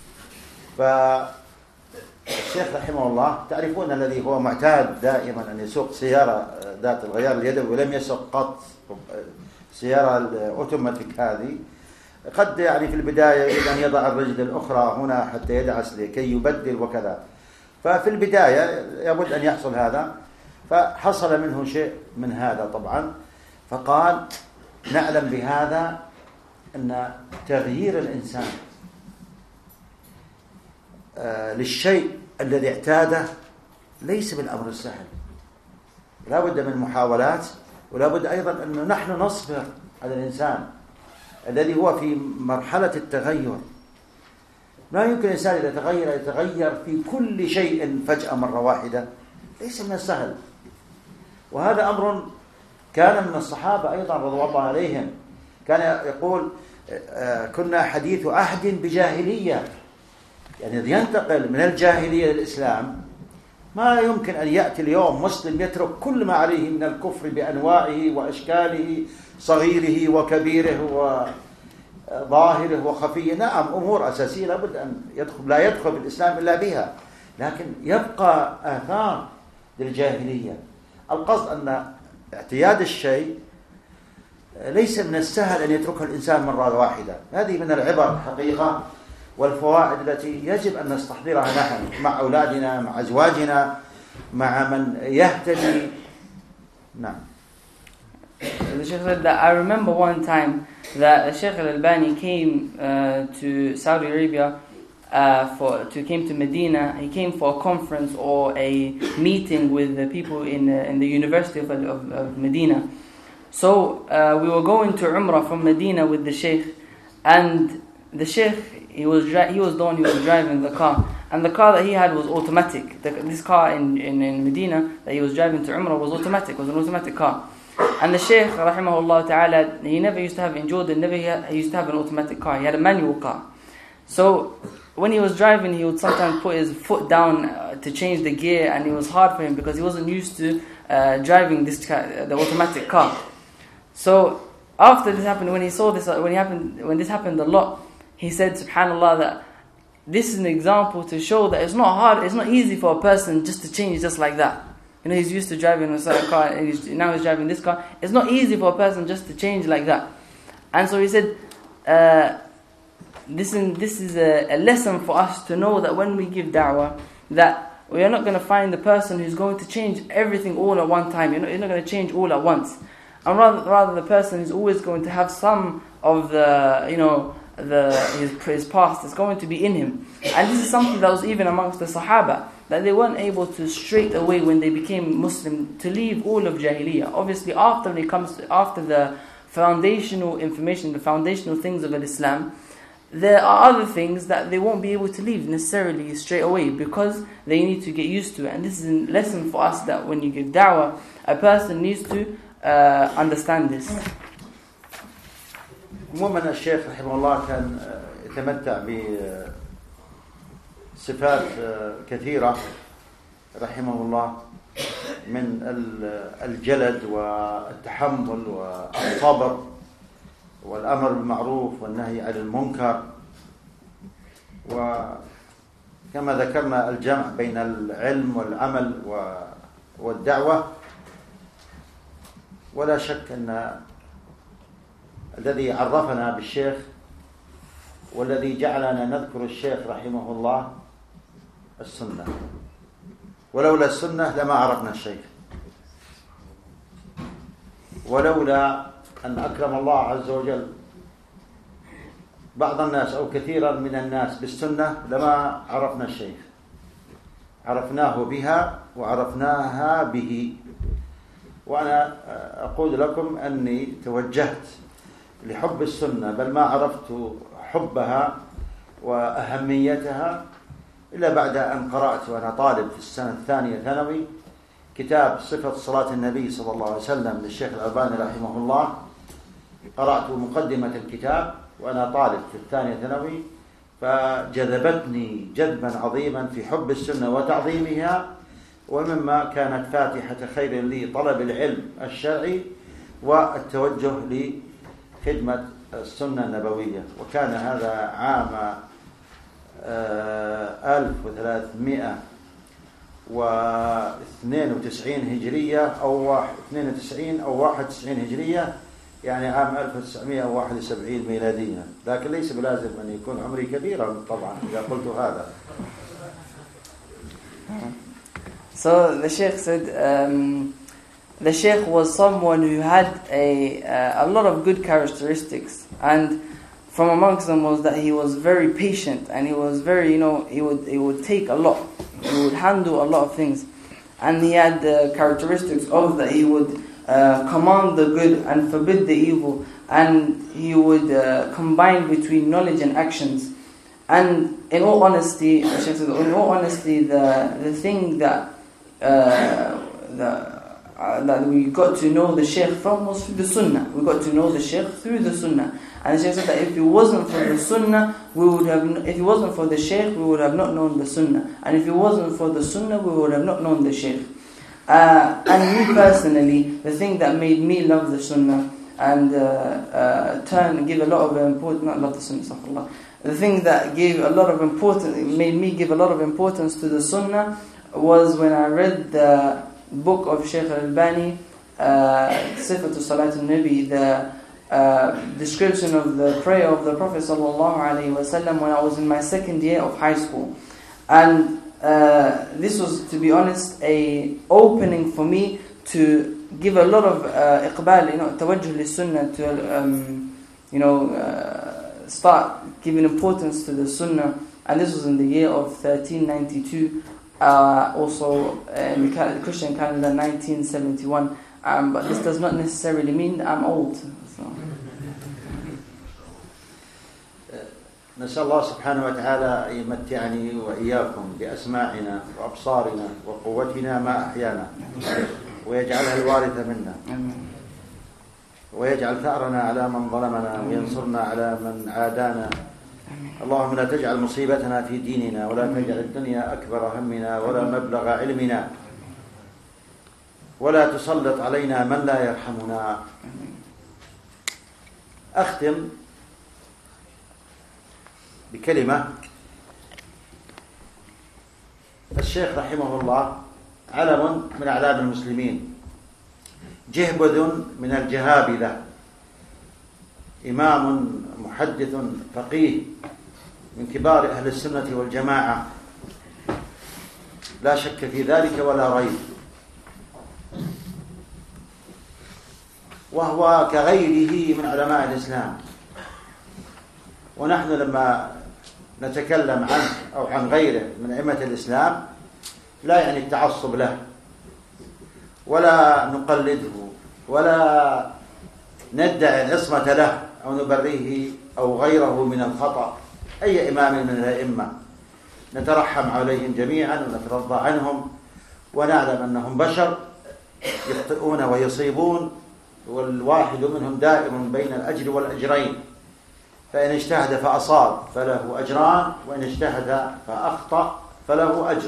فالشيخ رحمه الله، تعرفون الذي هو معتاد دائما أن يسوق سيارة ذات الغيار اليدوي ولم يسوق قط سيارة الأوتوماتيك هذه، قد يعني في البداية يريد أن يضع الرجل الأخرى هنا حتى يدعس لكي يبدل وكذا. ففي البداية يبد أن يحصل هذا، فحصل منه شيء من هذا طبعا، فقال نعلم بهذا أن تغيير الإنسان للشيء الذي اعتاده ليس بالأمر السهل، لا بد من محاولات، ولا بد أيضا أن نحن نصبر على الإنسان الذي هو في مرحلة التغير. لا يمكن الإنسان إذا تغير يتغير في كل شيء فجأة مرة واحدة، ليس من السهل. وهذا أمر كان من الصحابة أيضا رضي الله عليهم، كان يقول كنا حديث عهد بجاهلية، يعني ينتقل من الجاهلية للإسلام. ما يمكن أن يأتي اليوم مسلم يترك كل ما عليه من الكفر بأنواعه وأشكاله، صغيره وكبيره وظاهره وخفيه. نعم أمور أساسية لابد أن يدخل، لا يدخل بالإسلام إلا بها، لكن يبقى آثار للجاهلية. القصد أن اعتياد الشيء ليس من السهل أن يتركه الإنسان مرة واحدة. هذه من العبر حقيقة والفوائد التي يجب أن نستحضرها نحن مع أولادنا، مع أزواجنا، مع من يهتدي. نعم. The Sheikh said that I remember one time that Sheikh Albani came uh, to Saudi Arabia uh, for to came to Medina. He came for a conference or a meeting with the people in uh, in the University of, of, of Medina. So uh, we were going to Umrah from Medina with the Sheikh, and the Sheikh, he was dri- he was the one who was driving the car, and the car that he had was automatic. The, this car in, in, in Medina that he was driving to Umrah was automatic, was an automatic car. And the Sheikh, rahimahullah ta'ala, he never used to have, in Jordan, never he, had, he used to have an automatic car. He had a manual car. So when he was driving, he would sometimes put his foot down uh, to change the gear, and it was hard for him because he wasn't used to uh, driving this car, the automatic car. So after this happened, when he saw this, when he happened, when this happened a lot, he said, subhanallah, that this is an example to show that it's not hard, it's not easy for a person just to change just like that. You know, he's used to driving a certain car, and he's, now he's driving this car. It's not easy for a person just to change like that. And so he said, uh, this, in, this is a, a lesson for us to know that when we give da'wah, that we are not going to find the person who's going to change everything all at one time. You're not, you're not going to change all at once. And rather, rather the person is always going to have some of the, you know, the his, his past is going to be in him. And this is something that was even amongst the Sahaba, that they weren't able to straight away when they became Muslim to leave all of Jahiliyyah. Obviously, after when it comes to, after the foundational information, the foundational things of Islam, there are other things that they won't be able to leave necessarily straight away because they need to get used to it. And this is a lesson for us that when you give da'wah, a person needs to uh, understand this. عموما الشيخ رحمه الله كان يتمتع بصفات كثيرة رحمه الله من الجلد والتحمل والصبر والأمر بالمعروف والنهي عن المنكر، وكما ذكرنا الجمع بين العلم والعمل والدعوة. ولا شك أن الذي عرفنا بالشيخ والذي جعلنا نذكر الشيخ رحمه الله السنة، ولولا السنة لما عرفنا الشيخ، ولولا أن أكرم الله عز وجل بعض الناس أو كثيرا من الناس بالسنة لما عرفنا الشيخ. عرفناه بها وعرفناها به. وأنا أقول لكم أني توجهت لحب السنة، بل ما عرفت حبها وأهميتها إلا بعد أن قرأت وأنا طالب في السنة الثانية ثانوي كتاب صفة صلاة النبي صلى الله عليه وسلم للشيخ الألباني رحمه الله. قرأت مقدمة الكتاب وأنا طالب في الثانية ثانوي، فجذبتني جذبا عظيما في حب السنة وتعظيمها، ومما كانت فاتحة خير لي طلب العلم الشرعي والتوجه لخدمة السنة النبوية. وكان هذا عام ألف وثلاثمائة واثنين وتسعين هجرية أو اثنين وتسعين أو واحد وتسعين هجرية، يعني عام ألف وتسعمائة وواحد وسبعين ميلادية. لكن ليس بلازم أن يكون عمري كبيرا طبعا إذا قلت هذا. So the Sheikh said um, the Sheikh was someone who had a uh, a lot of good characteristics, and from amongst them was that he was very patient, and he was very, you know, he would he would take a lot, he would handle a lot of things, and he had the characteristics of that he would uh, command the good and forbid the evil, and he would uh, combine between knowledge and actions. And in all honesty, the Sheikh said, in all honesty, the the thing that Uh, the, uh, that we got to know the Sheikh from was through the Sunnah. We got to know the Sheikh through the Sunnah. And the Sheikh said that if it wasn't for the Sunnah, we would have. If it wasn't for the Sheikh, we would have not known the Sunnah. And if it wasn't for the Sunnah, we would have not known the Sheikh. Uh, and me personally, the thing that made me love the Sunnah and uh, uh, turn, give a lot of importance, not love the Sunnah, astaghfirullah. The thing that gave a lot of importance, made me give a lot of importance to the Sunnah was when I read the book of Sheikh Albani, uh, Sifatu Salat al-Nabi, the uh, description of the prayer of the Prophet sallallahu alaihi wasallam when I was in my second year of high school. And uh, this was, to be honest, a opening for me to give a lot of uh, iqbal, you know, tawajjuh li-sunnah, to um, you know, uh, start giving importance to the Sunnah. And this was in the year of thirteen ninety-two. Uh, also uh, in the cal- Christian calendar nineteen seventy-one, um, but this does not necessarily mean that I'm old. So. نسأل الله سبحانه وتعالى أن يمتعني وإياكم بأسماعنا وأبصارنا وقوتنا ما أحيانا ويجعلها الوارث منا ويجعل ثأرنا على من ظلمنا وينصرنا على من عادانا. اللهم لا تجعل مصيبتنا في ديننا ولا تجعل الدنيا أكبر همنا ولا مبلغ علمنا ولا تسلط علينا من لا يرحمنا. أختم بكلمة. الشيخ رحمه الله علم من أعلام المسلمين، جهبذ من الجهابذة، إمام محدث فقيه من كبار أهل السنة والجماعة، لا شك في ذلك ولا ريب، وهو كغيره من علماء الإسلام. ونحن لما نتكلم عنه أو عن غيره من أئمة الإسلام لا يعني التعصب له ولا نقلده ولا ندعي العصمة له أو نبريه أو غيره من الخطأ. أي إمام من الأئمة نترحم عليهم جميعا ونترضى عنهم ونعلم أنهم بشر يخطئون ويصيبون، والواحد منهم دائم بين الأجر والأجرين، فإن اجتهد فأصاب فله أجران وإن اجتهد فأخطأ فله أجر.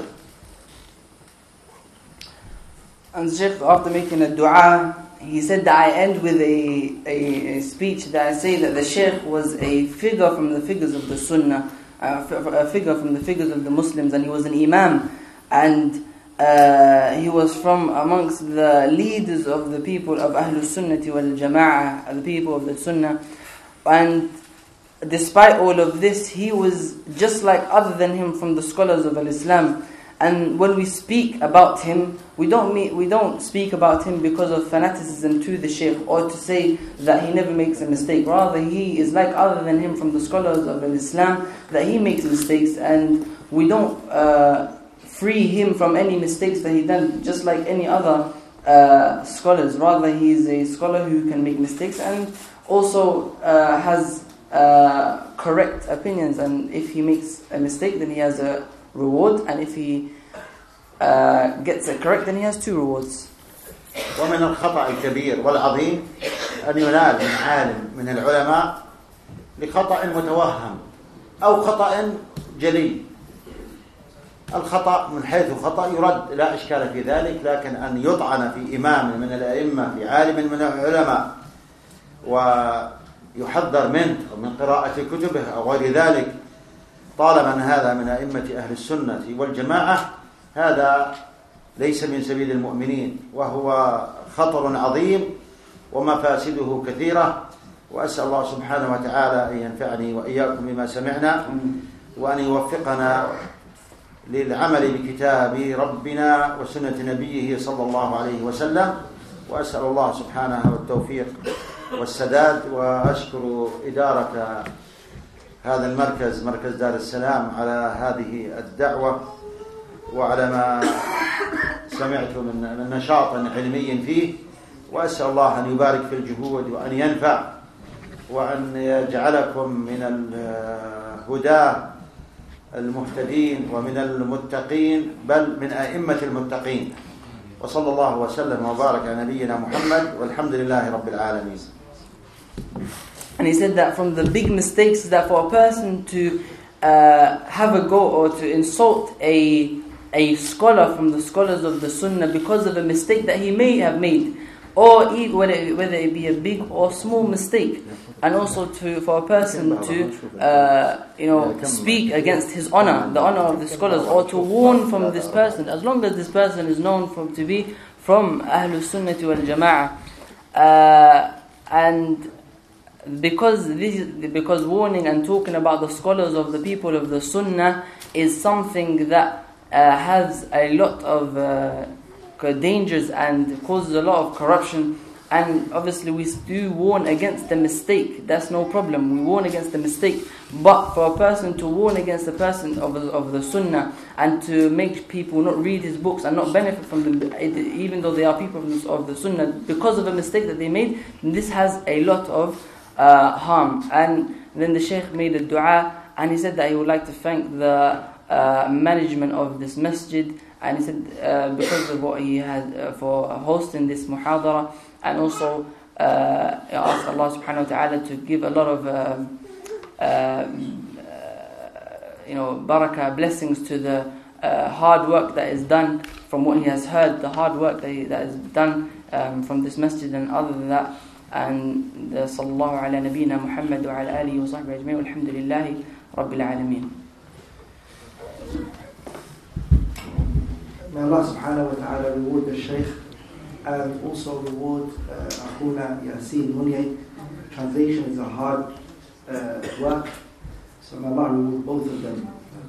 And Sheikh, after making a dua, he said that I end with a, a, a speech that I say that the Sheikh was a figure from the figures of the Sunnah, a figure from the figures of the Muslims, and he was an Imam, and uh, he was from amongst the leaders of the people of Ahlul Sunnati wal Jama'ah, the people of the Sunnah. And despite all of this, he was just like other than him from the scholars of Al-Islam. And when we speak about him, we don't mean, we don't speak about him because of fanaticism to the Shaykh or to say that he never makes a mistake. Rather, he is like other than him from the scholars of Islam, that he makes mistakes, and we don't uh, free him from any mistakes that he done, just like any other uh, scholars. Rather, he is a scholar who can make mistakes and also uh, has uh, correct opinions. And if he makes a mistake, then he has a reward, and if he uh, gets it correct, then he has two rewards. ومن الخطأ الكبير والعظيم أن ينال من عالم من العلماء لخطأ متوهم أو خطأ جلي. الخطأ من حيث خطأ يرد، لا إشكال في ذلك، لكن أن يطعن في إمام من الأئمة، في عالم من العلماء، ويحذر منه أو من قراءة كتبه أو غير ذلك، طالما أن هذا من أئمة أهل السنة والجماعة، هذا ليس من سبيل المؤمنين، وهو خطر عظيم ومفاسده كثيرة. وأسأل الله سبحانه وتعالى أن ينفعني وإياكم بما سمعنا، وأن يوفقنا للعمل بكتاب ربنا وسنة نبيه صلى الله عليه وسلم. وأسأل الله سبحانه التوفيق والسداد. وأشكر إدارة هذا المركز، مركز دار السلام، على هذه الدعوة وعلى ما سمعت من نشاط علمي فيه. وأسأل الله أن يبارك في الجهود وأن ينفع وأن يجعلكم من الهداة المهتدين ومن المتقين، بل من أئمة المتقين. وصلى الله وسلم وبارك على نبينا محمد والحمد لله رب العالمين. And he said that from the big mistakes is that for a person to uh, have a go or to insult a a scholar from the scholars of the Sunnah because of a mistake that he may have made, or whether it, whether it be a big or small mistake, and also to for a person to uh, you know speak against his honor, the honor of the scholars, or to warn from this person, as long as this person is known from to be from Ahlul Sunnah wal Jama'ah, uh, and because this, because warning and talking about the scholars of the people of the Sunnah is something that uh, has a lot of uh, dangers and causes a lot of corruption. And obviously we do warn against the mistake. That's no problem. We warn against the mistake. But for a person to warn against the person of, of the Sunnah and to make people not read his books and not benefit from them, even though they are people of the Sunnah, because of a mistake that they made, this has a lot of uh, harm. And then the Sheikh made a dua, and he said that he would like to thank the uh, management of this masjid. And he said uh, because of what he had uh, for hosting this muhadara, and also uh, ask Allah subhanahu wa ta'ala to give a lot of um, uh, you know barakah, blessings to the uh, hard work that is done from what he has heard, the hard work that, he, that is done um, from this masjid. And other than that, and uh, sallallahu ala nabiyyina Muhammad wa ala alihi wa sahbihi ajma'in, walhamdulillahi rabbil alameen. May Allah subhanahu wa ta'ala reward the Sheikh and also reward uh, Akhuna Asim. Translation is a hard uh, work, so may Allah reward both of them.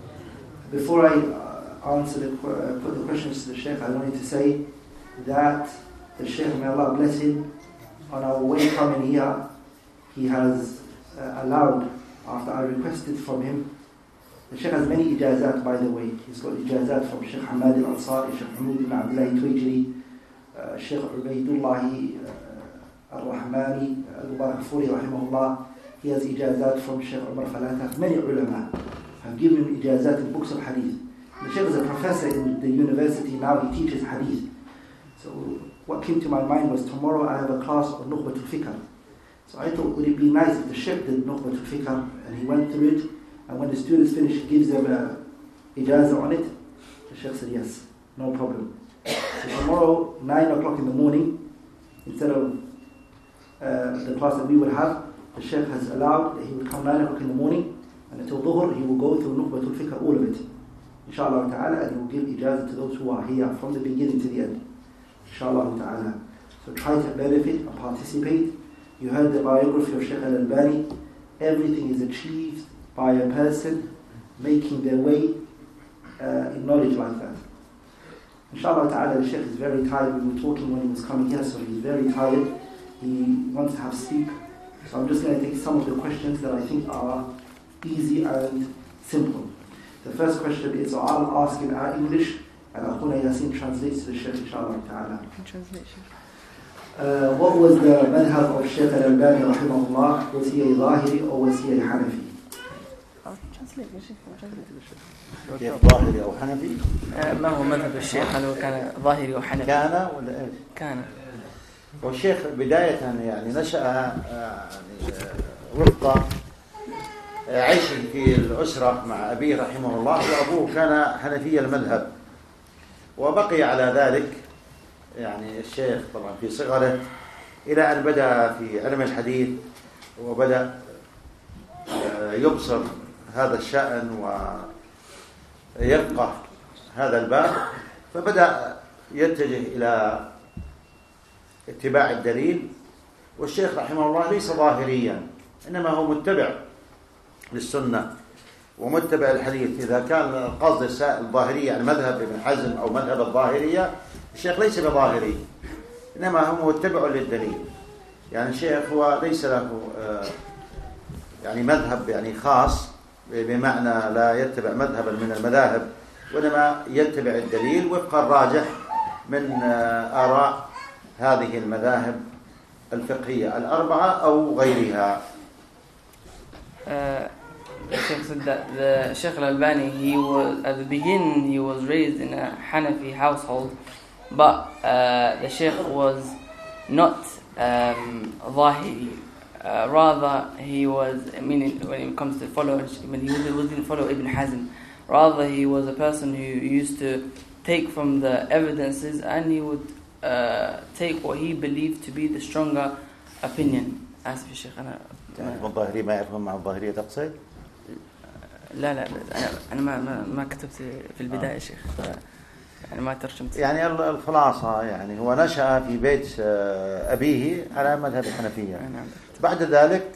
Before I uh, answer the, uh, put the questions to the Sheikh, I wanted to say that the Sheikh, may Allah bless him, on our way coming here, he has uh, allowed, after I requested from him. The Sheikh has many ijazat, by the way. He's got ijazat from Sheikh Hamad al-Ansari, Sheikh Hamud ibn Abdullah Tuwajiri, uh, Sheikh Ubaidullahi uh, al-Rahmani, al-Barakfuri rahimahullah. He has ijazat from Sheikh Umar Falata. Many ulama have given him ijazat in books of hadith. The Sheikh is a professor in the university now, he teaches hadith. So what came to my mind was, tomorrow I have a class on Nukhbatul Fikr. So I thought, would it be nice if the Sheikh did Nukhbatul Fikr, and he went through it, and when the students finish, he gives them a ijazah on it. The Sheikh said, yes, no problem. So tomorrow, nine o'clock in the morning, instead of uh, the class that we would have, the Sheikh has allowed that he would come nine o'clock in the morning, and until Dhuhr, he will go through Nukhbatul Fikr, all of it. Inshallah ta'ala, and he will give ijazah to those who are here from the beginning to the end. Inshallah ta'ala. So try to benefit and participate. You heard the biography of Shaykh Al-Albani. Everything is achieved by a person making their way uh, in knowledge like that. Inshallah ta'ala, the Shaykh is very tired. We were talking when he was coming here, so he's very tired. He wants to have sleep. So I'm just going to take some of the questions that I think are easy and simple. The first question is, so I'll ask in our English, and Akhuna Yasin translates to the Shaykh, inshallah ta'ala. Translation. Uh, what was the madhab of Shaykh Al-Albani rahimahullah? Was he a Zahiri or was he a Hanafi? Translate يا شيخ. كيف ظاهري أو حنفي؟ ما هو مذهب الشيخ؟ هل هو كان ظاهري أو حنفي؟ كان ولا إيش؟ كان. والشيخ بداية يعني نشأ يعني وفق عيشه في الأسرة مع أبيه رحمه الله، وأبوه كان حنفي المذهب، وبقي على ذلك يعني الشيخ طبعا في صغره إلى أن بدأ في علم الحديث وبدأ يبصر هذا الشأن ويفقه هذا الباب، فبدأ يتجه إلى اتباع الدليل. والشيخ رحمه الله ليس ظاهريا، إنما هو متبع للسنة ومتبع الحديث. إذا كان القصد الظاهرية عن مذهب ابن حزم أو مذهب الظاهرية، الشيخ ليس بظاهري، إنما هو متبع للدليل. يعني الشيخ هو ليس له يعني مذهب يعني خاص، بمعنى لا يتبع مذهبا من المذاهب، وإنما يتبع الدليل وفق الراجح من آراء هذه المذاهب الفقهية الأربعة أو غيرها. Uh, the Sheikh said that the Sheikh Al-Albani, he was, at the beginning, he was raised in a Hanafi household, but uh, the Sheikh was not um, Zahiri. Uh, rather, he was, I mean, when it comes to followers, when he didn't follow Ibn Hazm, rather he was a person who used to take from the evidences and he would uh, take what he believed to be the stronger opinion. آسف يا شيخ أنا الظاهرية ما يفهم مع الظاهرية تقصد؟ لا لا أنا أنا ما ما ما كتبت في البداية يا شيخ يعني ما ترجمت. يعني الخلاصة يعني هو نشأ في بيت أبيه على مذهب الحنفية. بعد ذلك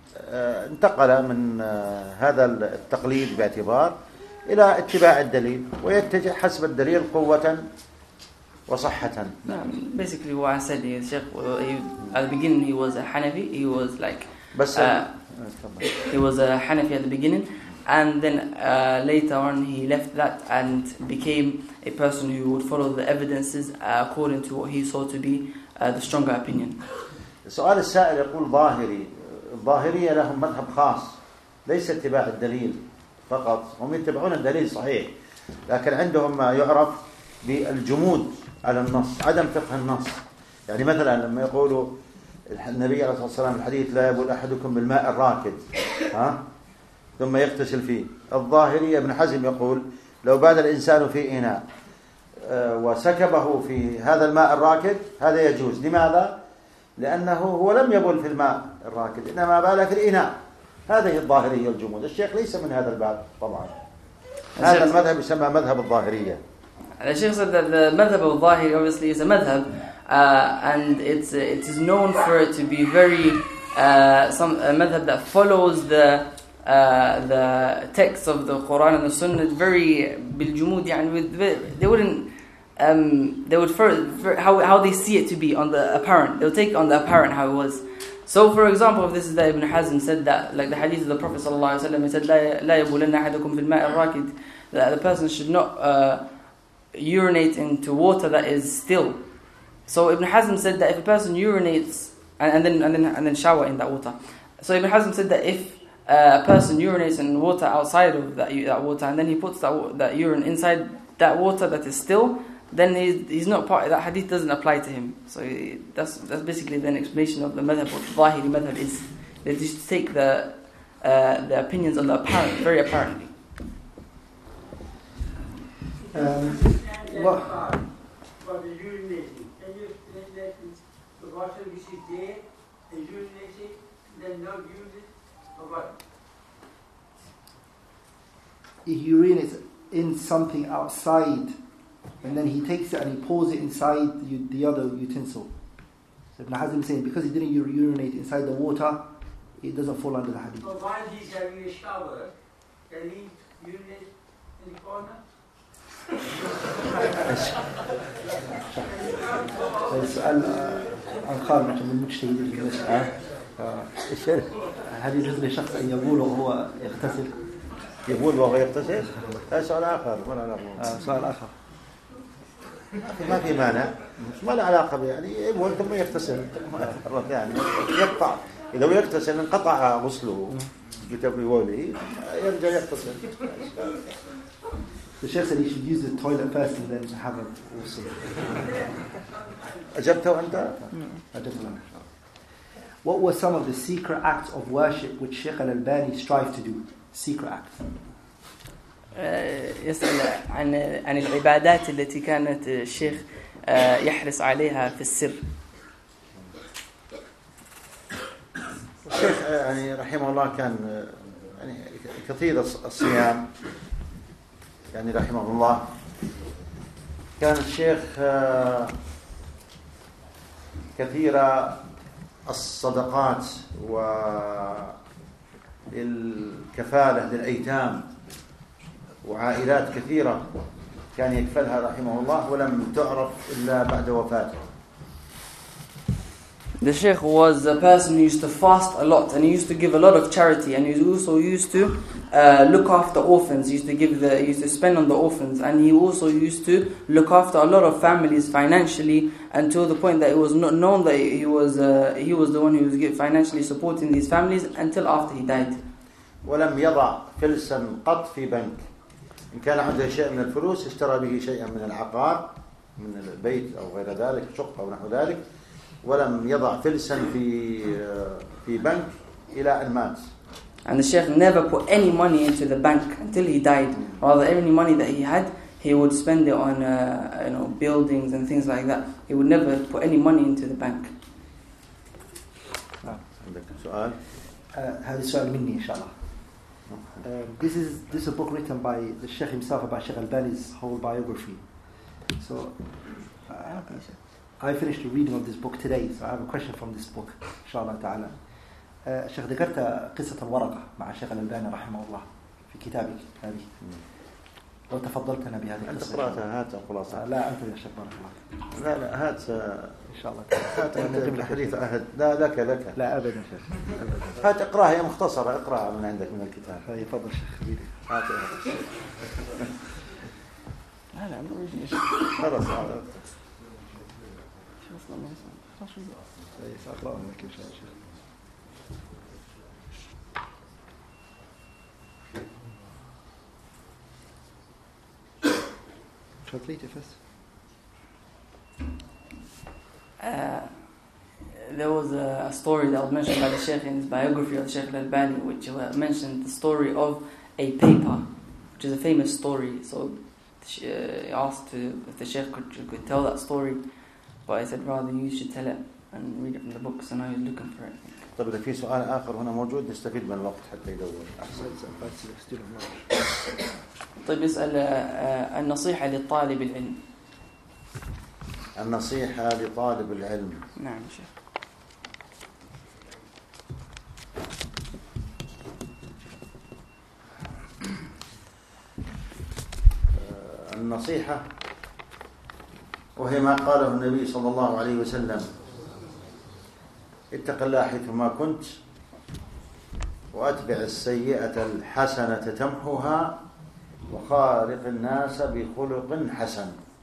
انتقل من هذا التقليد باعتبار إلى اتباع الدليل ويتجه حسب الدليل قوة وصحة. Basically what I said is Sheikh, at the beginning he was a Hanafi, he was like uh, he was a Hanafi at the beginning, and then uh, later on he left that and became a person who would follow the evidences uh, according to what he saw to be uh, the stronger opinion. السؤال السائل يقول ظاهري، الظاهرية لهم مذهب خاص ليس اتباع الدليل فقط، هم يتبعون الدليل صحيح لكن عندهم ما يعرف بالجمود على النص، عدم فقه النص. يعني مثلا لما يقولوا النبي عليه الصلاة والسلام في الحديث لا يبول أحدكم بالماء الراكد ها ثم يغتسل فيه، الظاهري ابن حزم يقول لو بال الإنسان في إناء وسكبه في هذا الماء الراكد هذا يجوز. لماذا؟ لأنه هو لم يبل في الماء الراكد إنما بال في الإناء. هذه الظاهرية الجمود. الشيخ ليس من هذا الباب طبعا. هذا المذهب يسمى مذهب الظاهرية. The Sheikh said that the madhab of Zahiri obviously is a madhab uh, and it's uh, it is known for it to be very uh, some a madhab that follows the uh, the text of the Quran and the Sunnah very biljumud, يعني with they wouldn't um, they would for, for how how they see it to be on the apparent, they'll take on the apparent how it was. So for example, if this is that Ibn Hazm said that, like the hadith of the Prophet sallallahu alaihi wasallam, he said لا لا يبولن أحدكم في الماء الراكد, that the person should not uh, urinate into water that is still. So Ibn Hazm said that if a person urinates and, and then and then and then shower in that water. So Ibn Hazm said that if uh, a person urinates in water outside of that, that water and then he puts that that urine inside that water that is still, then he's, he's not part. That hadith doesn't apply to him. So he, that's that's basically the explanation of the madhab. What Zahiri madhab is. They just take the uh, the opinions on the apparent, very apparently. Um, what? For the urinating, can you explain that the water which is there, the urinating, then not use it, or what? He urinates in something outside, and then he takes it and he pours it inside the, the other utensil. So Ibn Hazm is saying because he didn't urinate inside the water, it doesn't fall under the hadith. So while he's having a shower, can he urinate in the corner? السؤال عن خارج من المجتهدين في المسألة. الشرك هل يجوز لشخص أن يبول وهو يغتسل؟ يبول وهو يغتسل؟ هذا سؤال آخر ولا علاقة. سؤال آخر. ما في مانع، ما له علاقة يعني يبول ثم يغتسل يعني يقطع. إذا هو يغتسل انقطع غسله بتبوله يرجع يغتسل. The Sheikh said he should use the toilet first and then have a wusul. أجبته أنت؟ أجبته. What were some of the secret acts of worship which Sheikh Al-Albani strived to do? Secret acts. يسأل عن عن العبادات التي كانت الشيخ يحرص عليها في السر. الشيخ يعني رحمه الله كان يعني كثير الصيام. يعني رحمه الله كان الشيخ كثير الصدقات والكفالة للأيتام وعائلات كثيرة كان يكفلها رحمه الله ولم تعرف إلا بعد وفاته. The Sheikh was a person who used to fast a lot and he used to give a lot of charity, and he also used to uh, look after orphans. He used to give the, he used to spend on the orphans, and he also used to look after a lot of families financially, until the point that it was not known that he was uh, he was the one who was financially supporting these families until after he died. ولم يضع فلسا قط في بنك. إن كان عنده شيء من الفلوس اشترى به شيئا من العقار من البيت أو غير ذلك، شقة أو نحو ذلك، ولم يضع فلسا في في بنك إلى أن مات. And the Sheikh never put any money into the bank until he died. Rather, any money that he had, he would spend it on uh, you know, buildings and things like that. He would never put any money into the bank. عندك سؤال؟ هذا السؤال مني إن شاء الله. This is this is a book written by the Sheikh himself about Sheikh Albani's whole biography. So uh, I finished the reading of this book today. So I have a question from this book, inshallah ta'ala. شيخ ذكرت قصة الورقة مع الشيخ الألباني رحمه الله في كتابك هذه. لو تفضلتنا بهذه القصة. أنت قرأتها، هات الخلاصة. لا أنت يا شيخ بارك الله. لا لا هات إن شاء الله. هات الحديث أهد. لا لك لك. لا أبدا شيخ. هات اقرأها، هي مختصرة، اقرأها من عندك من الكتاب. هاي تفضل شيخ حبيبي. هات. لا لا مو يجي. خلاص. شوف الله يسلمك. شو هاي سأقرأ لك إن شاء الله. Translate it first. Uh, there was a, a story that was mentioned by the Sheikh in his biography of Sheikh Albani, which uh, mentioned the story of a paper, which is a famous story. So uh, he asked to, if the Sheikh could, could tell that story, but I said rather you should tell it and read it from the book. So now he's looking for it. طيب إذا في سؤال آخر هنا موجود نستفيد من الوقت حتى يدور. طيب يسأل النصيحة لطالب العلم. النصيحة لطالب العلم. نعم شيخ. النصيحة وهي ما قاله النبي صلى الله عليه وسلم: اتق الله حيثما كنت وأتبع السيئة الحسنة تمحها وخالق الناس بخلق حسن.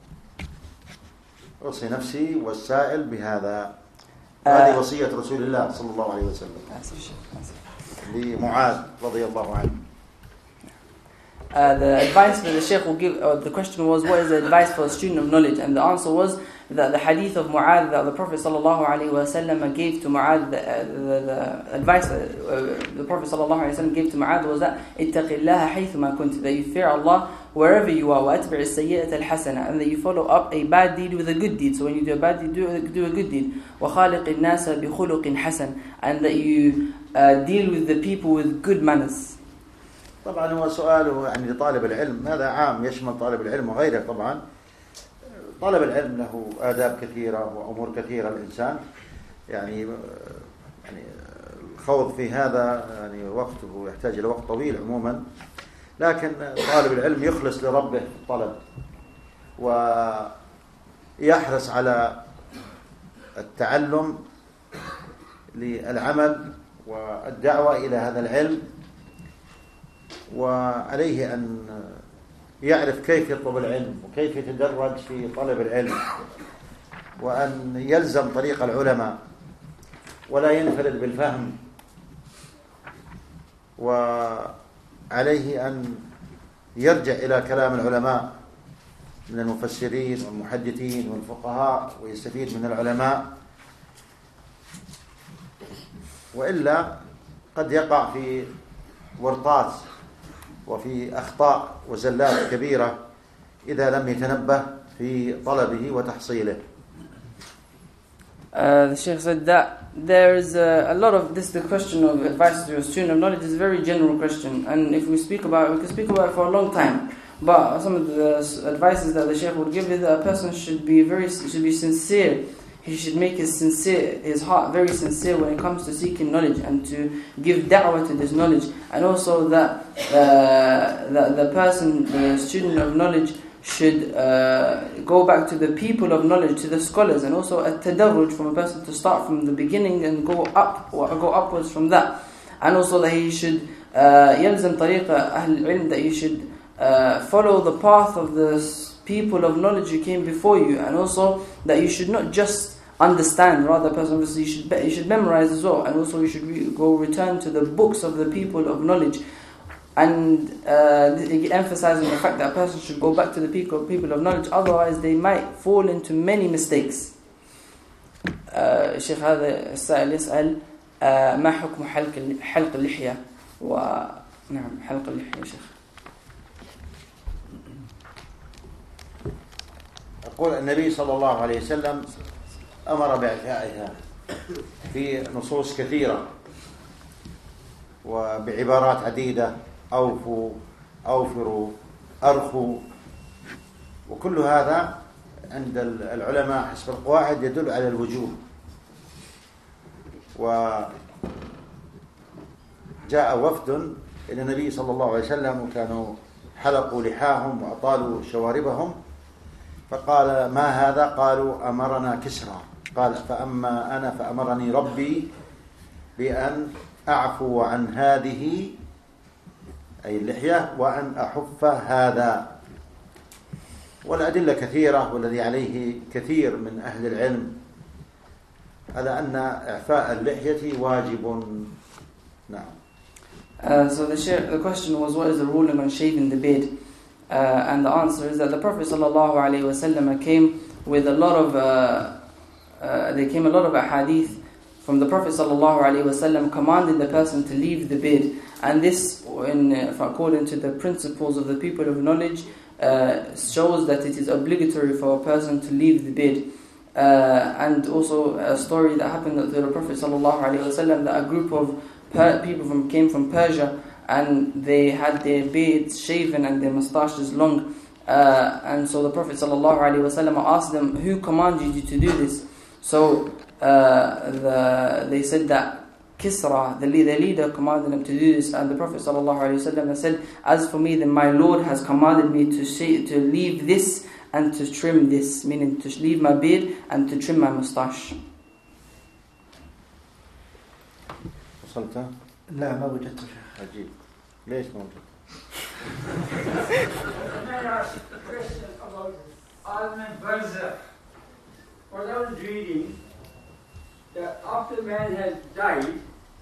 أوصي نفسي والسائل بهذا. هذه وصية رسول الله صلى الله عليه وسلم لمعاذ رضي الله عنه. Uh, the advice that the Sheikh will give, or the question was, what is the advice for a student of knowledge? And the answer was that the hadith of Mu'adh that the Prophet sallallahu alaihi wasallam gave to Mu'adh, the, the, the advice that uh, the Prophet sallallahu alaihi wasallam gave to Mu'adh was that اتق الله حيثما كنت, that you fear Allah wherever you are, وأتبع السيئة الحسنة, and that you follow up a bad deed with a good deed. So when you do a bad deed, do, do a good deed. وخالق الناس بخلق حسن, and that you uh, deal with the people with good manners. طبعا هو سؤاله يعني لطالب العلم، هذا عام يشمل طالب العلم وغيره. طبعا طالب العلم له آداب كثيرة وأمور كثيرة الإنسان يعني يعني الخوض في هذا يعني وقته يحتاج إلى وقت طويل عموما، لكن طالب العلم يخلص لربه في الطلب ويحرص على التعلم للعمل والدعوة إلى هذا العلم، وعليه أن يعرف كيف يطلب العلم وكيف يتدرج في طلب العلم، وأن يلزم طريق العلماء ولا ينفرد بالفهم، وعليه أن يرجع إلى كلام العلماء من المفسرين والمحدثين والفقهاء ويستفيد من العلماء، وإلا قد يقع في ورطات وفي أخطاء وزلات كبيرة إذا لم يتنبه في طلبه وتحصيله. Uh, the Sheikh said that there is a, a lot of this. The question of advice to a student of knowledge is a very general question, and if we speak about it, we can speak about it for a long time. But some of the advices that the Sheikh would give is that a person should be very should be sincere. He should make his sincere, his heart very sincere when it comes to seeking knowledge and to give da'wah to this knowledge. And also that uh, the, the person, the student of knowledge, should uh, go back to the people of knowledge, to the scholars, and also a tadarruj from a person to start from the beginning and go up or go upwards from that. And also that he should يلزم طريق أهل العلم, that you should uh, follow the path of the people of knowledge who came before you, and also that you should not just understand, rather person obviously you should you should memorize as well, and also you should re- go return to the books of the people of knowledge. And uh, emphasizing the fact that a person should go back to the people, people of knowledge, otherwise they might fall into many mistakes. الشيخ هذا السائل يسأل ما حكم حلق حلق اللحية ونعم حلق اللحية يا شيخ. يقول النبي صلى الله عليه وسلم أمر بإعفائها في نصوص كثيرة وبعبارات عديدة: أوفوا، أوفروا، أرخوا، وكل هذا عند العلماء حسب القواعد يدل على الوجوب. وجاء وفد إلى النبي صلى الله عليه وسلم وكانوا حلقوا لحاهم وأطالوا شواربهم، فقال: ما هذا؟ قالوا: أمرنا كسرى. قال: فأما أنا فأمرني ربي بأن أعفو عن هذه أي اللحية وأن أحف هذا. والأدلة كثيرة، والذي عليه كثير من أهل العلم على أن إعفاء اللحية واجب. نعم. Uh, so the, share, the question was, what is the ruling on shaving the beard? Uh, and the answer is that the Prophet ﷺ came with a lot of uh, uh, there came a lot of hadith from the Prophet ﷺ commanding the person to leave the beard, and this, in, uh, according to the principles of the people of knowledge, uh, shows that it is obligatory for a person to leave the beard. Uh, and also a story that happened to the Prophet ﷺ, that a group of per- people from came from Persia, and they had their beards shaven and their moustaches long. Uh, and so the Prophet ﷺ asked them, who commanded you to do this? So uh, the, they said that Kisra, the leader, the leader commanded them to do this. And the Prophet ﷺ said, as for me, then my Lord has commanded me to say, to leave this and to trim this, meaning to leave my beard and to trim my moustache. وصلت؟ لا ما وجدت شيخ. عجيب. ليش ما وجدت؟ Can I ask a question about Al Barzakh? What I was reading, that after man has died,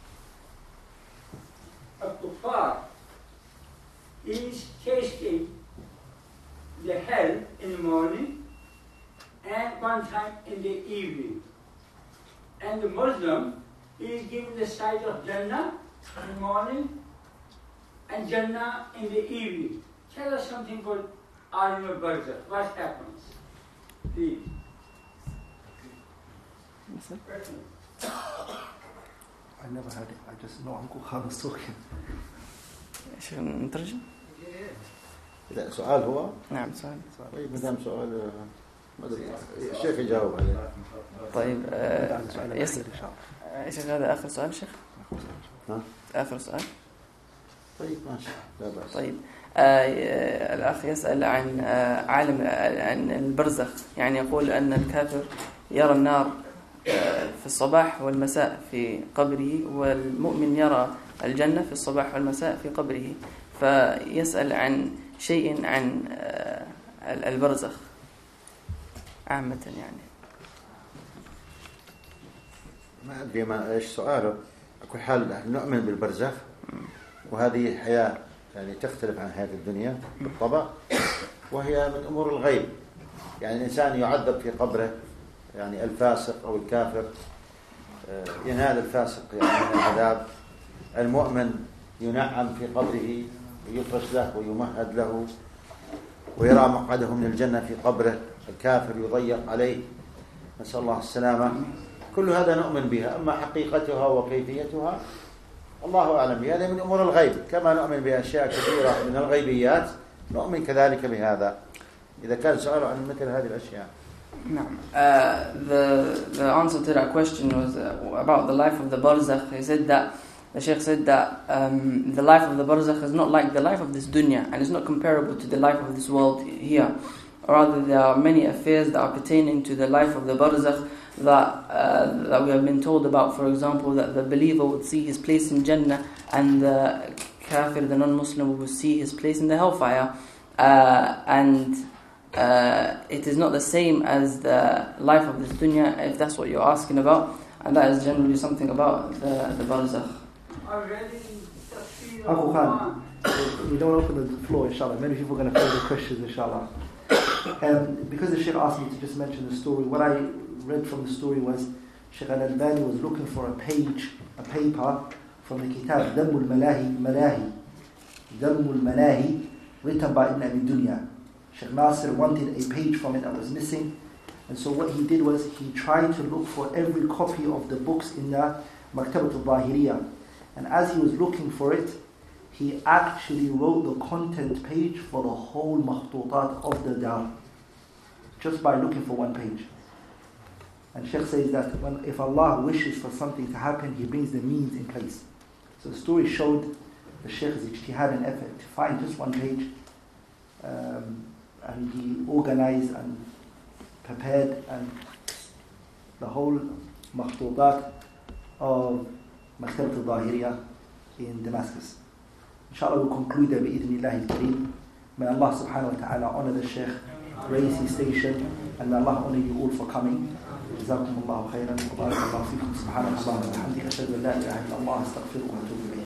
a kuffar is tasting the hell in the morning and one time in the evening. And the Muslim is given the sight of Jannah in the morning and Jannah in the evening. Tell us something about Alim al-Barzakh. What happens? Please. I never heard it. I just know Uncle Khan was talking. شيخ نترجم؟ لا سؤال هو؟ نعم سؤال. طيب ما دام سؤال ما ادري الشيخ يجاوب عليه. طيب يسأل شيخ هذا آخر سؤال شيخ؟ ها؟ آخر سؤال؟ طيب ماشي لا بأس. طيب آه الأخ يسأل عن آه عالم عن البرزخ، يعني يقول أن الكافر يرى النار آه في الصباح والمساء في قبره، والمؤمن يرى الجنة في الصباح والمساء في قبره، فيسأل عن شيء عن آه البرزخ عامة. يعني ما أدري ما إيش سؤاله. على كل حال نؤمن بالبرزخ، وهذه حياة يعني تختلف عن حياة الدنيا بالطبع، وهي من أمور الغيب. يعني الإنسان يعذب في قبره، يعني الفاسق أو الكافر ينال الفاسق يعني من العذاب، المؤمن ينعم في قبره ويفرش له ويمهد له ويرى مقعده من الجنة في قبره، الكافر يضيق عليه، نسأل الله السلامة. كل هذا نؤمن بها، أما حقيقتها وكيفيتها الله أعلم بها، هذه من أمور الغيب، كما نؤمن بأشياء كثيرة من الغيبيات نؤمن كذلك بهذا، إذا كان سؤاله عن مثل هذه الأشياء. نعم. Uh, the the answer to that question was uh, about the life of the barzakh. He said that the Sheikh said that um, the life of the barzakh is not like the life of this dunya, and it's not comparable to the life of this world here. Rather, there are many affairs that are pertaining to the life of the barzakh that uh, that we have been told about. For example, that the believer would see his place in Jannah, and the kafir, the non-Muslim, would see his place in the hellfire. Uh, and uh, it is not the same as the life of this dunya, if that's what you're asking about. And that is generally something about the, the barzakh. Already in Tafsir Uncle al-Quran, Khan, So we don't open the floor, inshallah. Many people are going to pose the questions, inshallah. Um, because the Sheikh asked me to just mention the story, what I read from the story was Sheikh Al-Albani was looking for a page, a paper from the kitab Dammul Malahi, Malahi, Dammul Malahi, written by Ibn Abi Dunya. Sheikh Nasir wanted a page from it that was missing, and so what he did was he tried to look for every copy of the books in the Madrasatu Al Umariyyah, and as he was looking for it, he actually wrote the content page for the whole makhtutat of the dar, just by looking for one page. And Sheikh says that when, if Allah wishes for something to happen, He brings the means in place. So the story showed the Sheikh's ijtihad and effort to find just one page, um, and he organized and prepared and the whole makhtutat of Maktabat al-Zahiriyah in Damascus. Inshallah, we'll conclude there bi-idhnillahi al-kareem. May Allah subhanahu wa ta'ala honor the Shaykh, raise his station, and may Allah honor you all for coming. جزاكم الله خيرا وبارك الله فيكم. سبحانك اللهم وبحمدك أشهد أن لا إله إلا الله أستغفرك وأتوب إليك.